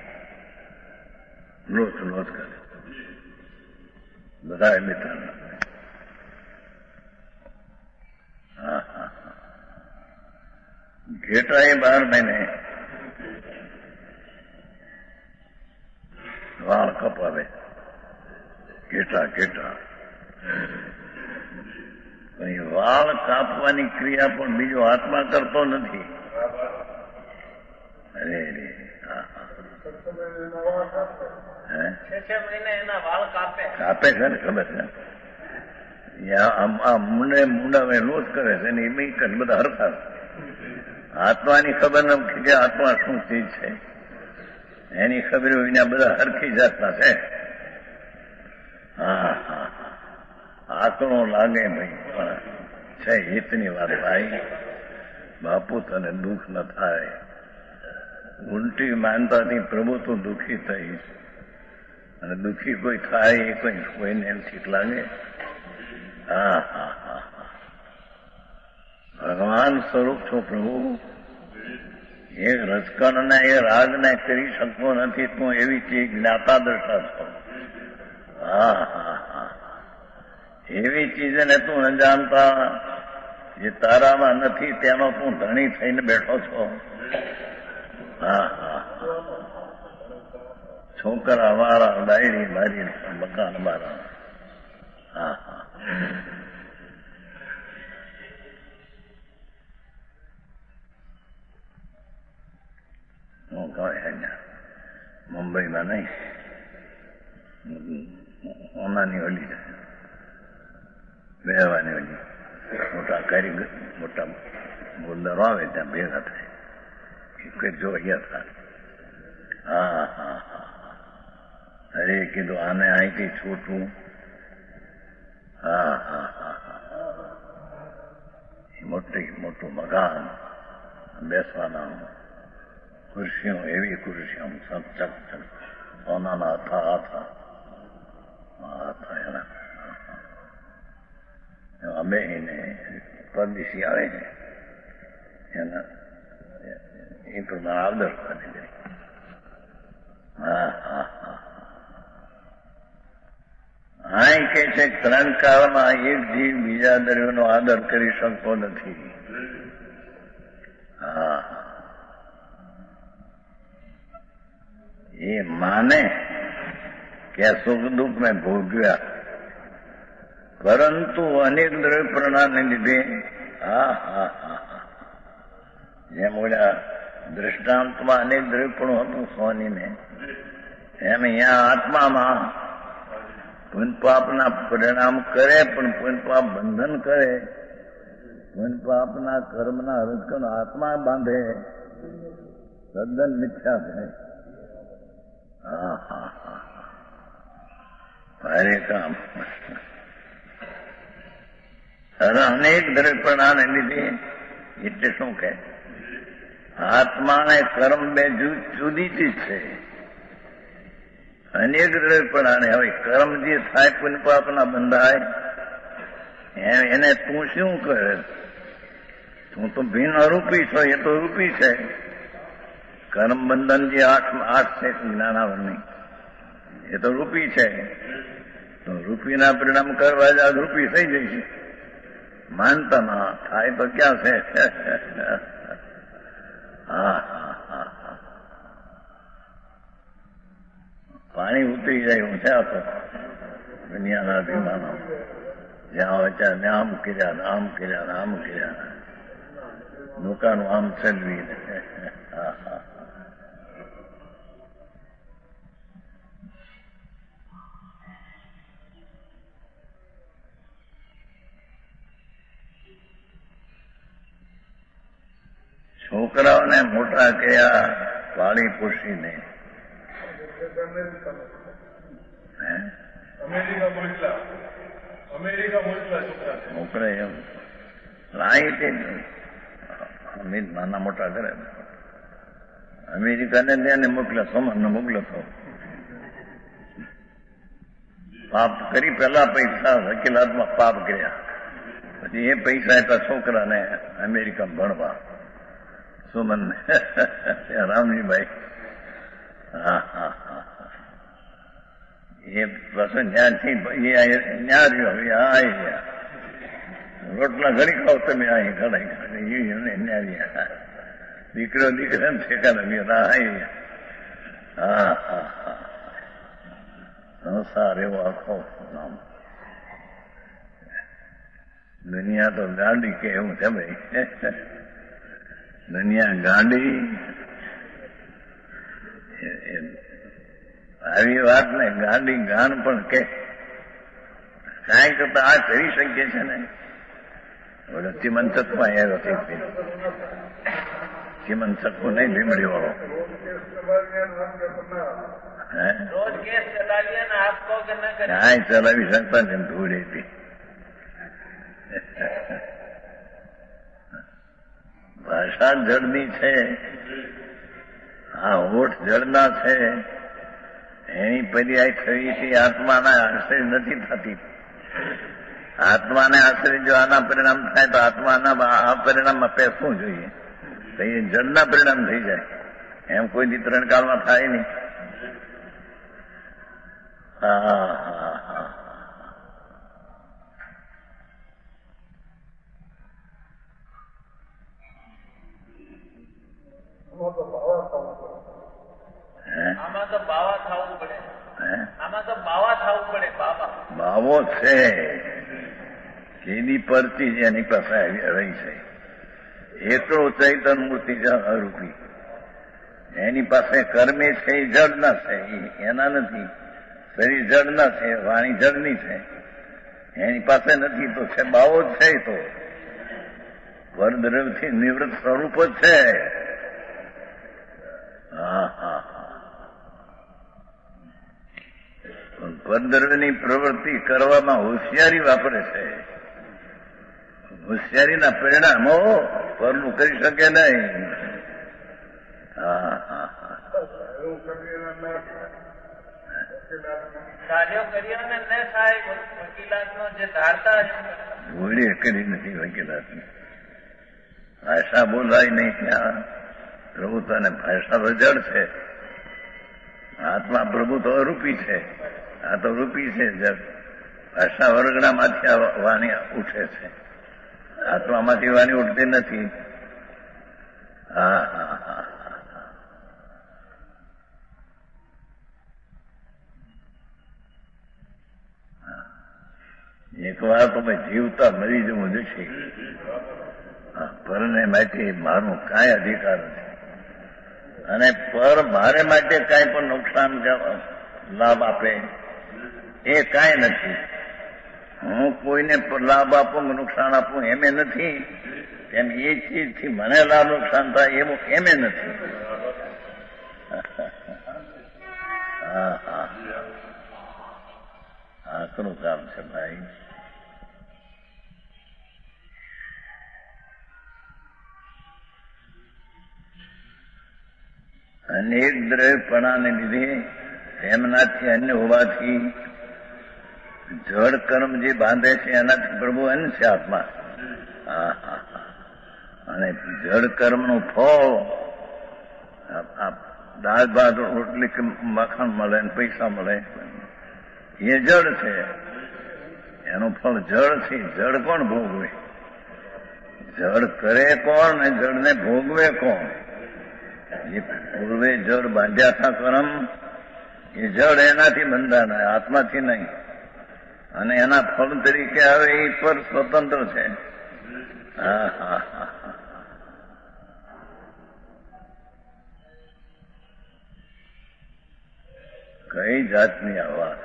લોચ લોચ કરે બધા મિત્ર. હા હા ઘેટા એ બાર મહિને વાળ કપાવે. ઘેટા ઘેટા વાળ કાપવાની ક્રિયા પણ બીજો આત્મા કરતો નથી. અરે રે કાપે છે ને, ખબર છે. મુંડે મુંડા લોચ કરે છે ને એ બધા હરખા. આત્માની ખબર નથી કે આત્મા શું ચીજ છે, એની ખબર વિના બધા હરખી જાતના છે. હા હા આંકડો લાગે ભાઈ, પણ છે હિતની વાત. ભાઈ બાપુ તને દુઃખ ન થાય. ઉલટી માનતાથી પ્રભુ તો દુઃખી થઈશ, અને દુઃખી કોઈ થાય એ કોઈ કોઈને એમ ઠીક લાગે. હા હા હા ભગવાન સ્વરૂપ છો પ્રભુ. એ રજકણને એ રાજને કરી શકતો નથી, તું એવી ચીજ જ્ઞાતા દર્શા છો. હા હા હા એવી ચીજને તું ન જાણતા, જે તારામાં નથી તેનો તું ધણી થઈને બેઠો છો. હા હા છોકરા અમારા, ડાયરી મારી, મકાન મારા. હા હા હું કહે મુંબઈમાં નહીં, ઓનાની ઓલી બેહવાની ઓલી મોટા કારીગર, મોટા બોલદારો આવે ત્યાં ભેગા થાય. એક જોવા ગયા હતા. હા હા હા અરે કીધું આને અહીંથી છૂટવું. હા હા હા મોટી મોટું મકાન, બેસવાના ખુરશીઓ, એવી ખુરશીઓ ચક ચક ચક સોનાના હતા હતા હતા એના. અમે એને પરદેશી આવે છે એના એ પ્રમાણે આદર કરી દે. હા હા હા હા કે છે ત્રણ કાળમાં એક જીવ બીજા દ્રવ્યનો આદર કરી શકતો નથી. હા એ માને કે સુખ દુઃખ મેં ભોગવ્યા, પરંતુ અનેક દ્રવ્ય પ્રણાને લીધે હા હા હા જેમ ઓલા દ્રષ્ટાંતમાં અનેક દ્રવ્યપણું હતું સોનીને, એમ અહીંયા આત્મામાં પુનપાપના પરિણામ કરે, પણ પુનપાપ બંધન કરે, પુનપાપના કર્મના રજકણ આત્મા બાંધે, તદ્દન મિથ્યા છે. હા હા હા ભારે કામ. અનેક દ્રવ્યપણાને લીધે એટલે શું કે આત્માને કર્મ બે જુદી ચીજ છે. અનેક દ્રવ્યપણાને હવે કર્મ જે થાય પુનપાપના બંધાય, એને તું શું કરે? તું તો ભિન્ન અરૂપી છો, એ તો રૂપી છે. કર્મ બંધન જે આઠ આઠ છે જ્ઞાનાવરની, એ તો રૂપી છે. તો રૂપીના પરિણામ કરવા જ આ રૂપી થઈ જાય છે. માનતા ના થાય તો ક્યાં છે? હા હા હા હા પાણી ઉતરી જાય હું છે આ તો દુનિયાના અભિમાનો. જ્યાં હોય ત્યાં આમ કર્યા આમ કર્યા આમ કર્યા, લોકાનું આમ ચલવી. હા હા છોકરાઓને મોટા કર્યા પાળી પોષીને. છોકરા એમ લાઈ તે અમીર નાના મોટા કરે. અમેરિકાને ત્યાં મોકલ્યા, સોમનને મોકલો તો પાપ કરી, પેલા પૈસા વકીલાતમાં પાપ કર્યા, પછી એ પૈસા આપ્યા છોકરાને અમેરિકા ભણવા. સુમનને રામજીભાઈ. હા હા હા એ પ્રસંગ જ્યાંથી ન્યા રહ્યો. હવે આ ગયા રોટલા ઘડી ખાવ તમે, અહીં ઘડાઈ ઘડાઈ ન્યા રહ્યા. દીકરો દીકરાને ઠેકાના ગયા. હા હા હા સંસાર એવો આખો નામ. દુનિયા તો ગાંડી કે એવું છે ભાઈ. દુનિયા ગાંડી. આવી વાત ને ગાંડી ગાન પણ કે કાંઈ કરતા આ કરી શકીએ છે ને. ચિમનસકમાં આવ્યો હતો, ચિમનસકો નહીં લીમડી વાળો. કાંઈ ચલાવી શકતા ને ધૂળી હતી. ભાષા જળની છે, આ હોઠ જળના છે. એની પર્યાય થવી છે આત્માના આશ્રય નથી થતી. આત્માને આશ્રય જો આના પરિણામ થાય તો આત્માના આ પરિણામમાં પેસવું જોઈએ. તો એ જળના પરિણામ થઈ જાય. એમ કોઈ દી ત્રણ કાળમાં થાય નહીં. હા હા હા આમાં તો બાવા થવું પડે. આમાં તો બાવા થવું પડે. બાવા બાવો છે સીધી પરથી જ એની પાસે રહી છે. એકલો ચૈતન મૂર્તિ અરૂપી. એની પાસે કર્મે છે એ જળના છે, એના નથી. શરીર જળના છે, વાણી જળની છે. એની પાસે નથી તો છે બાવો જ છે. તો પરદ્રવ્યથી નિવૃત્ત સ્વરૂપ જ છે. હા હા પરદ્રવ્યની પ્રવૃત્તિ કરવામાં હોશિયારી વાપરે છે. હોશિયારીના પરિણામો પરનું કરી શકે નહીં. હા હા હા કાર્યો કર્યો ને ન થાય. વકીલાત નો જે ધારતા ઘોડી કરી નથી વકીલાતની. ભાષા બોલાય નહીં ત્યાં પ્રભુ તને ભાષા તો જડ છે, આત્મા પ્રભુ તો અરૂપી છે, આ તો રૂપી છે જડ. ભાષા વર્ગણામાંથી આ વાણી ઉઠે છે, આત્મામાંથી વાણી ઉઠતી નથી. હા હા હા એક વાર તો મેં જીવતા મરી જવું જશે, પરને માટે મારું કાંઈ અધિકાર નથી, અને પર મારે માટે કાંઈ પણ નુકસાન લાભ આપે એ કાંઈ નથી. હું કોઈને લાભ આપું નુકસાન આપું એમે નથી, એમ એ ચીજથી મને લાભ નુકસાન થાય એવું એમે નથી. હા હા આકરું કામ છે ભાઈ. અનેક દ્રવ્યપણાને લીધે એમનાથી અન્ય હોવાથી જળ કર્મ જે બાંધે છે એનાથી પ્રભુ અન્ન છે આત્મા. હા હા અને જળ કર્મનું ફળ દાળ ભાત રોટલી કે મખાન મળે ને પૈસા મળે એ જળ છે, એનું ફળ જળ છે. જળ કોણ ભોગવે? જળ કરે કોણ ને જળને ભોગવે કોણ? જે પૂર્વે જળ બાંધ્યા હતા કર્મ એ જળ એનાથી બંધાના, આત્માથી નહીં. અને એના ફળ તરીકે આવે એ પર સ્વતંત્ર છે. હા હા હા કઈ જાતની આ વાત!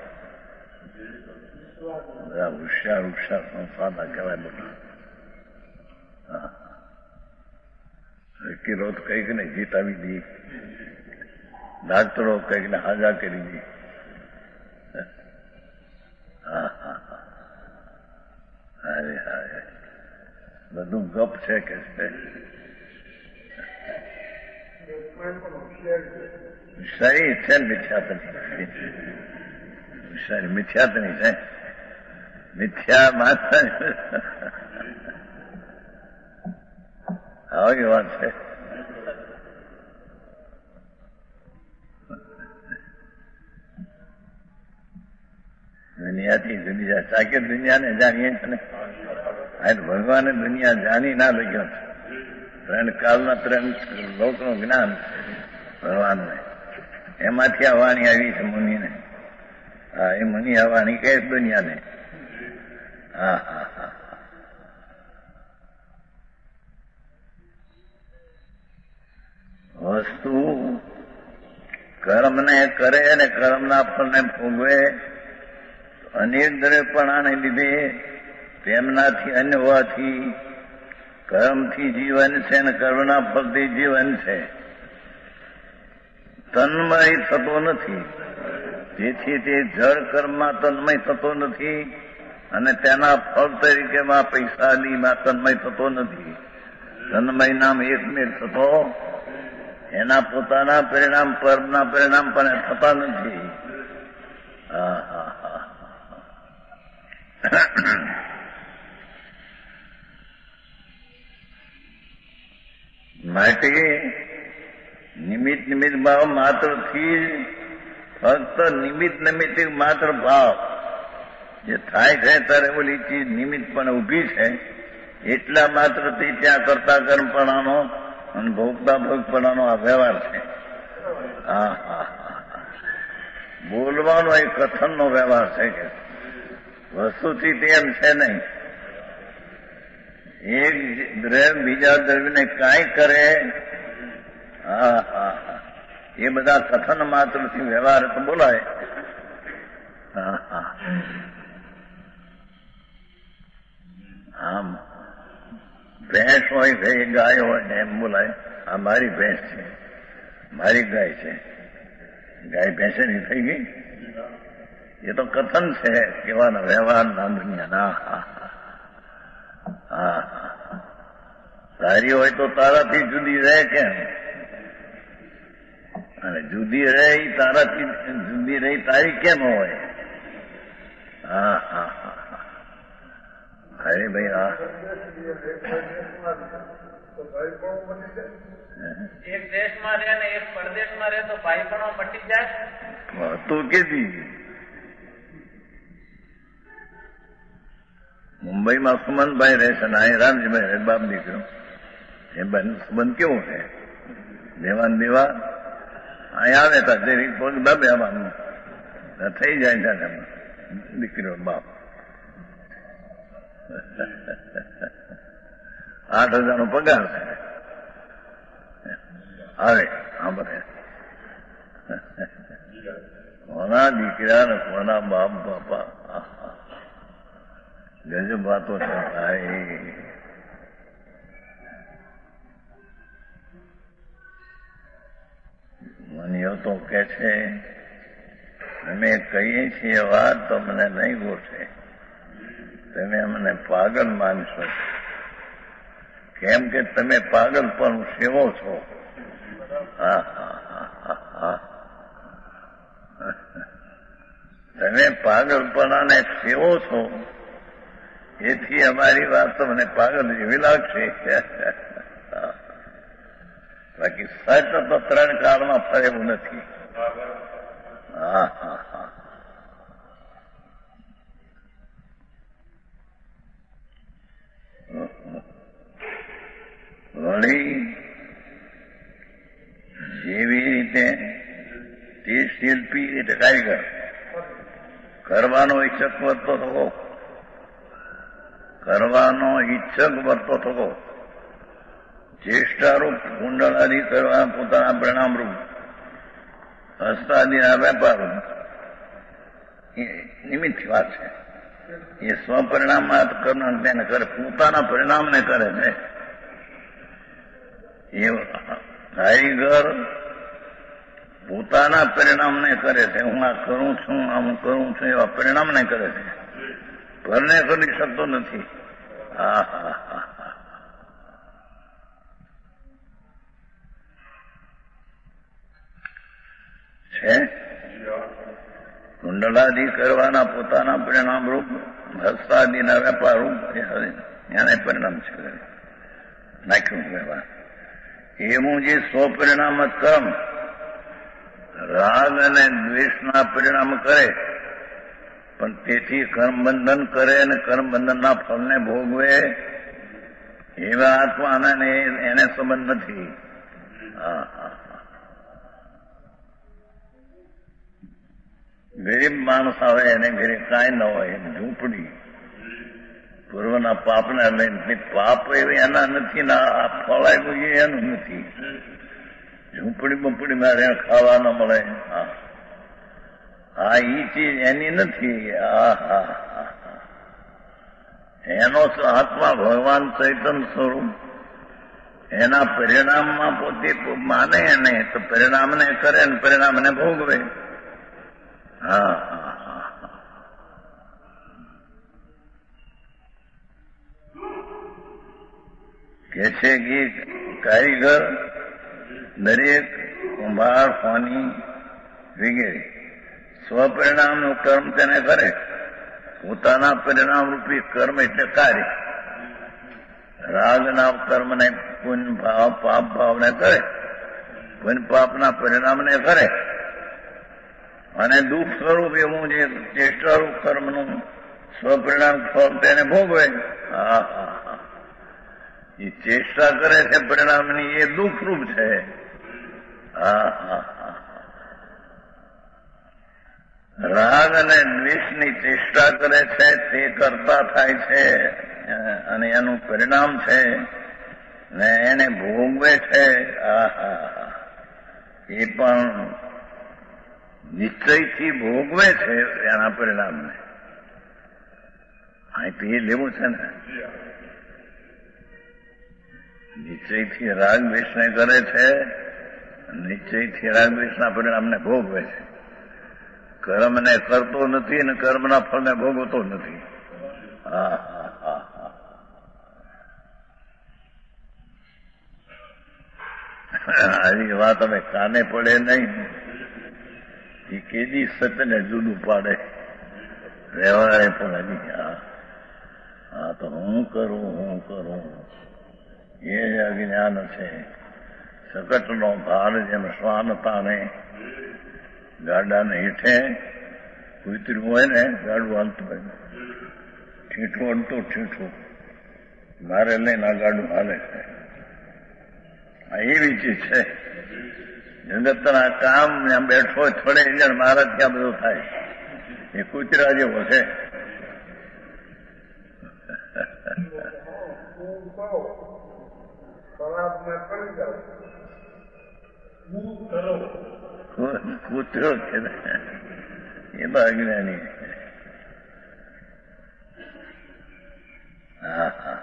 બધા હોશિયાર હોશિયાર સંસ્થાના કહેવાય બધા. કિલો કઈક ને જીતાવી દી, ડાક્ટરો કઈક ને હાજા કરી દી. હા હા અરે હા બધું ગપ છે કે છે. શરીર છે મિથ્યાતની, શરીર મિથ્યાતની છે, મિથ્યા માત્ર આવી વાત છે. દુનિયાથી દુનિયા સાકે દુનિયાને જાણીએ છે ને, આ ભગવાને દુનિયા જાણી ના લખ્યો છે. ત્રણ કાળના ત્રણ લોકનું જ્ઞાન ભગવાનને, એમાંથી આ વાણી આવી છે મુનિને. હા એ મુનિ આ વાણી કહે દુનિયાને. હા હા હા વસ્તુ કર્મને કરે અને કર્મના ફળને ભોગવે અનેક દ્રવ્યપણાને લીધે તેમનાથી અન્ય હોવાથી કર્મથી જીવન છે અને કર્મના ફળથી જીવન છે. તન્મય થતો નથી, જેથી તે જળ કર્મમાં તન્મય થતો નથી અને તેના ફળ તરીકેમાં પૈસાદીમાં તન્મય થતો નથી. તન્મય નામ એકમેક થતો, એના પોતાના પરિણામ પરના પરિણામ પણ થતા નથી. હા હા હા માટે નિમિત્ત નિમિત્ત ભાવ માત્રથી ફક્ત નિમિત્ત નિમિત્ત માત્ર ભાવ જે થાય છે ત્યારે ઓલી ચીજ નિમિત્ત પણ ઊભી છે એટલા માત્રથી ત્યાં કરતા કર્મપણાનો અને ભોગતા ભોગપણાનો આ વ્યવહાર છે. હા હા બોલવાનો એ કથનનો વ્યવહાર છે કે વસ્તુથી તેમ છે નહીં. એક દ્રવ્ય બીજા દ્રવ્યને કાંઈ કરે, હા હા એ બધા કથન માત્રથી વ્યવહાર તો બોલાય. હા હા આમ ભેંસ હોય કે ગાય હોય ને એમ બોલાય, આ મારી ભેંસ છે, મારી ગાય છે. ગાય ભેંસેની થઈ ગઈ, એ તો કથન છે કેવાના વ્યવહારના દુનિયાના. હા હા હા તારી હોય તો તારાથી જુદી રહે કેમ? અને જુદી રહે એ તારાથી જુદી રહી તારી કેમ હોય? હા હા હા અરે ભાઈ હા એક દેશમાં રહે ને એક પરદેશમાં રહે તો ભાઈપણો મટી જાય. તું કીધી મુંબઈમાં સુમનભાઈ રહે છે ને અહીં રામજીભાઈ રહે, બાપ દીકરો. એ સંબંધ કેવો છે? દેવાન દેવા અહીં આવે તા જે પગ દબે આમાં થઈ જાય છે દીકરીઓ બાપ. આઠ હજાર નો પગાર છે આવે સાંભળે. કોના દીકરા ને કોના બાપ બાપા, ગજબ વાતો છે ભાઈ. મનીયો તો કે છે અમે કહીએ છીએ વાત તો મને નહીં ગોઠે, તમે અમને પાગલ માનશો. કેમ કે તમે પાગલ પણ સેવો છો. હા હા તમે પાગલપણાને સેવો છો, એથી અમારી વાત તમને પાગલ જેવી લાગશે. બાકી સચ તો ત્રણ કાળમાં ફરે એવું નથી. હા હા હા વળી જેવી રીતે તે શિલ્પી એટલે કારીગર કરવાનો ઈચ્છક વધતો થતો, કરવાનો ઈચ્છક વધતો થતો, ચેષ્ટારૂપ કુંડળાદી કરવા પોતાના પરિણામરૂપ હસ્તાદિના વેપારરૂપ એ નિમિત્ત વાત છે. એ સ્વપરિણામમાં તેને કરે, પોતાના પરિણામને કરે છે. એ કારીગર પોતાના પરિણામને કરે છે. હું આ કરું છું, આ હું કરું છું એવા પરિણામને કરે છે. પરને કરી શકતો નથી. હા હા હા છે. કુંડલાદિ કરવાના પોતાના પરિણામ રૂપ, હસ્તાદિના વેપાર રૂપ એને પરિણામ છે નાખ્યું વ્યવહાર. એવું જે સ્વપરિણામ કર્મ રાગ અને દ્વેષના પરિણામ કરે, પણ તેથી કર્મબંધન કરે અને કર્મબંધનના ફળને ભોગવે એવા આત્માને એને સંબંધ નથી. હા હા ગરીબ માણસ આવે એને ઘરે કાંઈ ન હોય, ઝૂંપડી પૂર્વના પાપને લઈને. પાપ એવી એના નથી ને આ ફળ આવ્યું એ એનું નથી. ઝૂંપડી બપડીમાં રહે, ખાવા ન મળે. હા ઈ ચીજ એની નથી. આ હા એનો આત્મા ભગવાન ચૈતન્ય સ્વરૂપ એના પરિણામમાં પોતે માને એને તો પરિણામને કરે ને પરિણામને ભોગવે. હા હા હા કે છે કે કારીગર દરેક કુંભાર ફોની વગેરે સ્વપરિણામનું કર્મ તેને કરે. પોતાના પરિણામ રૂપી કર્મ એટલે કાર્ય. રાગના કર્મને પુણ્ય ભાવ પાપ ભાવને કરે, પુણ્ય પાપના પરિણામને કરે. અને દુઃખ સ્વરૂપ એવું જે ચેષ્ટારૂપ કર્મનું સ્વપરિણામ ફળ તેને ભોગવે. હા હા હા એ ચેષ્ટા કરે છે પરિણામની, એ દુઃખરૂપ છે. હા હા હા રાગ અને દ્વેષની ચેષ્ટા કરે છે તે કરતા થાય છે અને એનું પરિણામ છે ને એને ભોગવે છે. હા હા એ પણ નિશ્ચયથી ભોગવે છે એના પરિણામને. અહીંથી એ લેવું છે ને. નિશ્ચયથી રાગ દ્વેષને કરે છે, નિશ્ચયથી રાગ દ્વેષના પરિણામને ભોગવે છે. કર્મને કરતો નથી અને કર્મના ફળને ભોગવતો નથી. હા હા હા હા આવી વાત હવે કાને પડે નહીં. એ કેદી સત્યને જુદું પાડે વ્યવહારે પણ હજી. હા હા તો હું કરું હું કરું એ જ અજ્ઞાન છે. સકટનો ભાર જેમ શ્વાન તાણે ગાડાને હેઠે કૂતર્યું હોય ને ગાડું હાલતું હોય, ઠીઠું અડતું ઠીઠું મારે લઈને આ ગાડું હાલે છે. આ એવી ચીજ છે. જગતના કામ ત્યાં બેઠો થોડે જણ મારા ત્યાં બધું થાય. એ કૂતરા જેવો છે. કૂતરો છે ને એ તો અજ્ઞાની. હા હા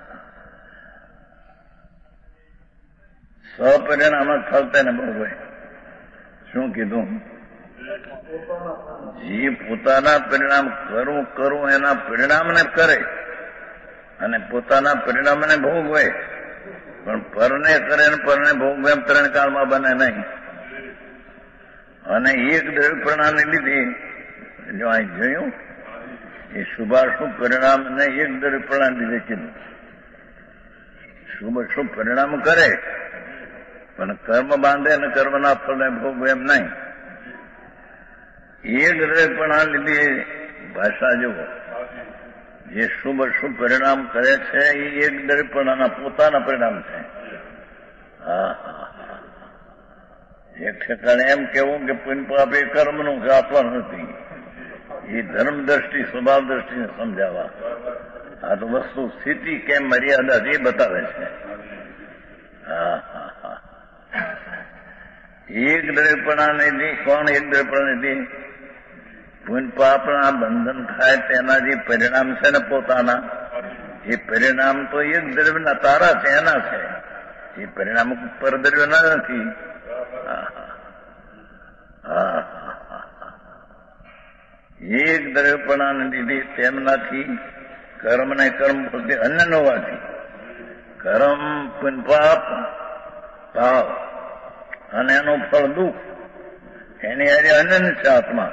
સ્વપરિણામ ફલતા ને બહુ હોય. શું કીધું? જીવ પોતાના પરિણામ કરવું કરવું એના પરિણામને કરે અને પોતાના પરિણામને ભોગવે, પણ પરને કરે ને પરને ભોગવે એમ ત્રણ કાળમાં બને નહીં. અને એક દ્રવ્ય પરિણામને લીધે જો અહીં જોયું એ શુભાશુભ પરિણામને એક દ્રવ્ય પરિણામ લીધે કીધું. શુભ શુભ પરિણામ કરે પણ કર્મ બાંધે અને કર્મના ફળને ભોગવે એમ નહીં. એક દ્રવ્યપણા લીધે ભાષા જુઓ, જે શુભ શુભ પરિણામ કરે છે એ એક દ્રવ્યપણાના પોતાના પરિણામ છે. હા હા એક ઠેકાણે એમ કેવું કે પુણ્ય પાપ એ કર્મનું કે આપવાનું નથી. એ ધર્મ દ્રષ્ટિ સ્વભાવ દ્રષ્ટિને સમજાવવા. આ તો વસ્તુ સ્થિતિ કેમ મર્યાદા એ બતાવે છે. હા હા હા એક દ્રવ્યપણા નિધિ કોણ? એક દ્રવ્યપણા નિધિ પુણ્ય પાપના બંધન થાય તેના જે પરિણામ છે ને પોતાના, એ પરિણામ તો એક દ્રવ્યના તારા છે, એના છે. એ પરિણામ પરદ્રવ્યના નથી. હા એક દ્રવ્યપણાને લીધે તેમનાથી કર્મ ને કર્મ પોતે અન્ય હોવાથી કર્મ પુણ્ય પાપ ભાવ અને એનું ફળ દુઃખ એની હારે અનન્ય છે આત્મા.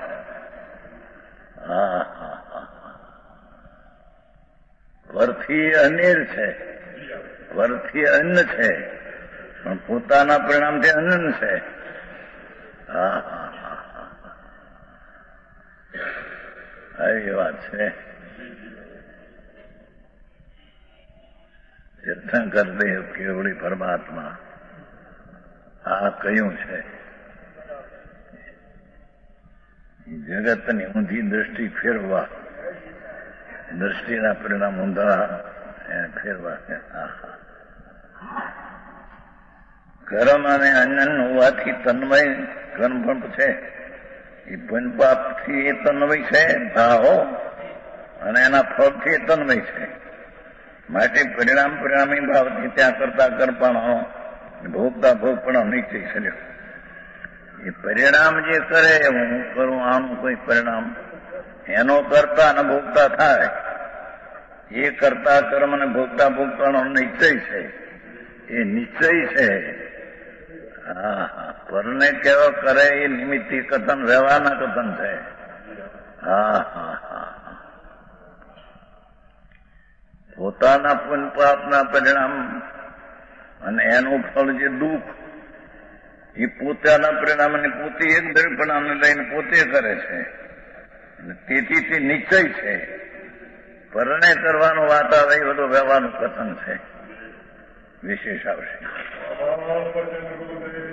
હા હા હા પરથી અનેર છે, પરથી અન્ય છે પણ પોતાના પરિણામથી અનન્ય છે. હા હા હા આવી વાત છે. તીર્થંકર દેવ કેવળી પરમાત્મા આ કયું છે? જગતની ઊંધી દ્રષ્ટિ ફેરવા, દ્રષ્ટિના પરિણામ ઊંધા એને ફેરવા છે. કર્મ અને અનન્ય હોવાથી તન્મય કર્મ પણ છે. એ પુણ્યપાપથી એ તન્મય છે ભાવો અને એના ફળથી એ તન્મય છે. માટે પરિણામ પરિણામી ભાવથી ત્યાં કરતા કરપણો ભોગતા ભોગપણો નિશ્ચય કર્યો. એ પરિણામ જે કરે હું કરું આનું કોઈ પરિણામ એનો કરતા અને ભોગતા થાય. એ કરતા કર્મ અને ભોગતા ભોગતાનો નિશ્ચય છે. એ નિશ્ચય છે. હા હા પરને કેવો કરે એ નિમિત્તી કથન રહેવાના કથન છે. હા હા હા પોતાના પુણ્ય પાપના પરિણામ અને એનું ફળ જે દુઃખ એ પોતાના પરિણામને પોતે એક દ્રવ્યપણાને લઈને પોતે કરે છે. તેથી તે નિશ્ચય છે. પરણે કરવાનું વાત આવે એ બધું વ્યવહારનું કથન છે. વિશેષ આવશે.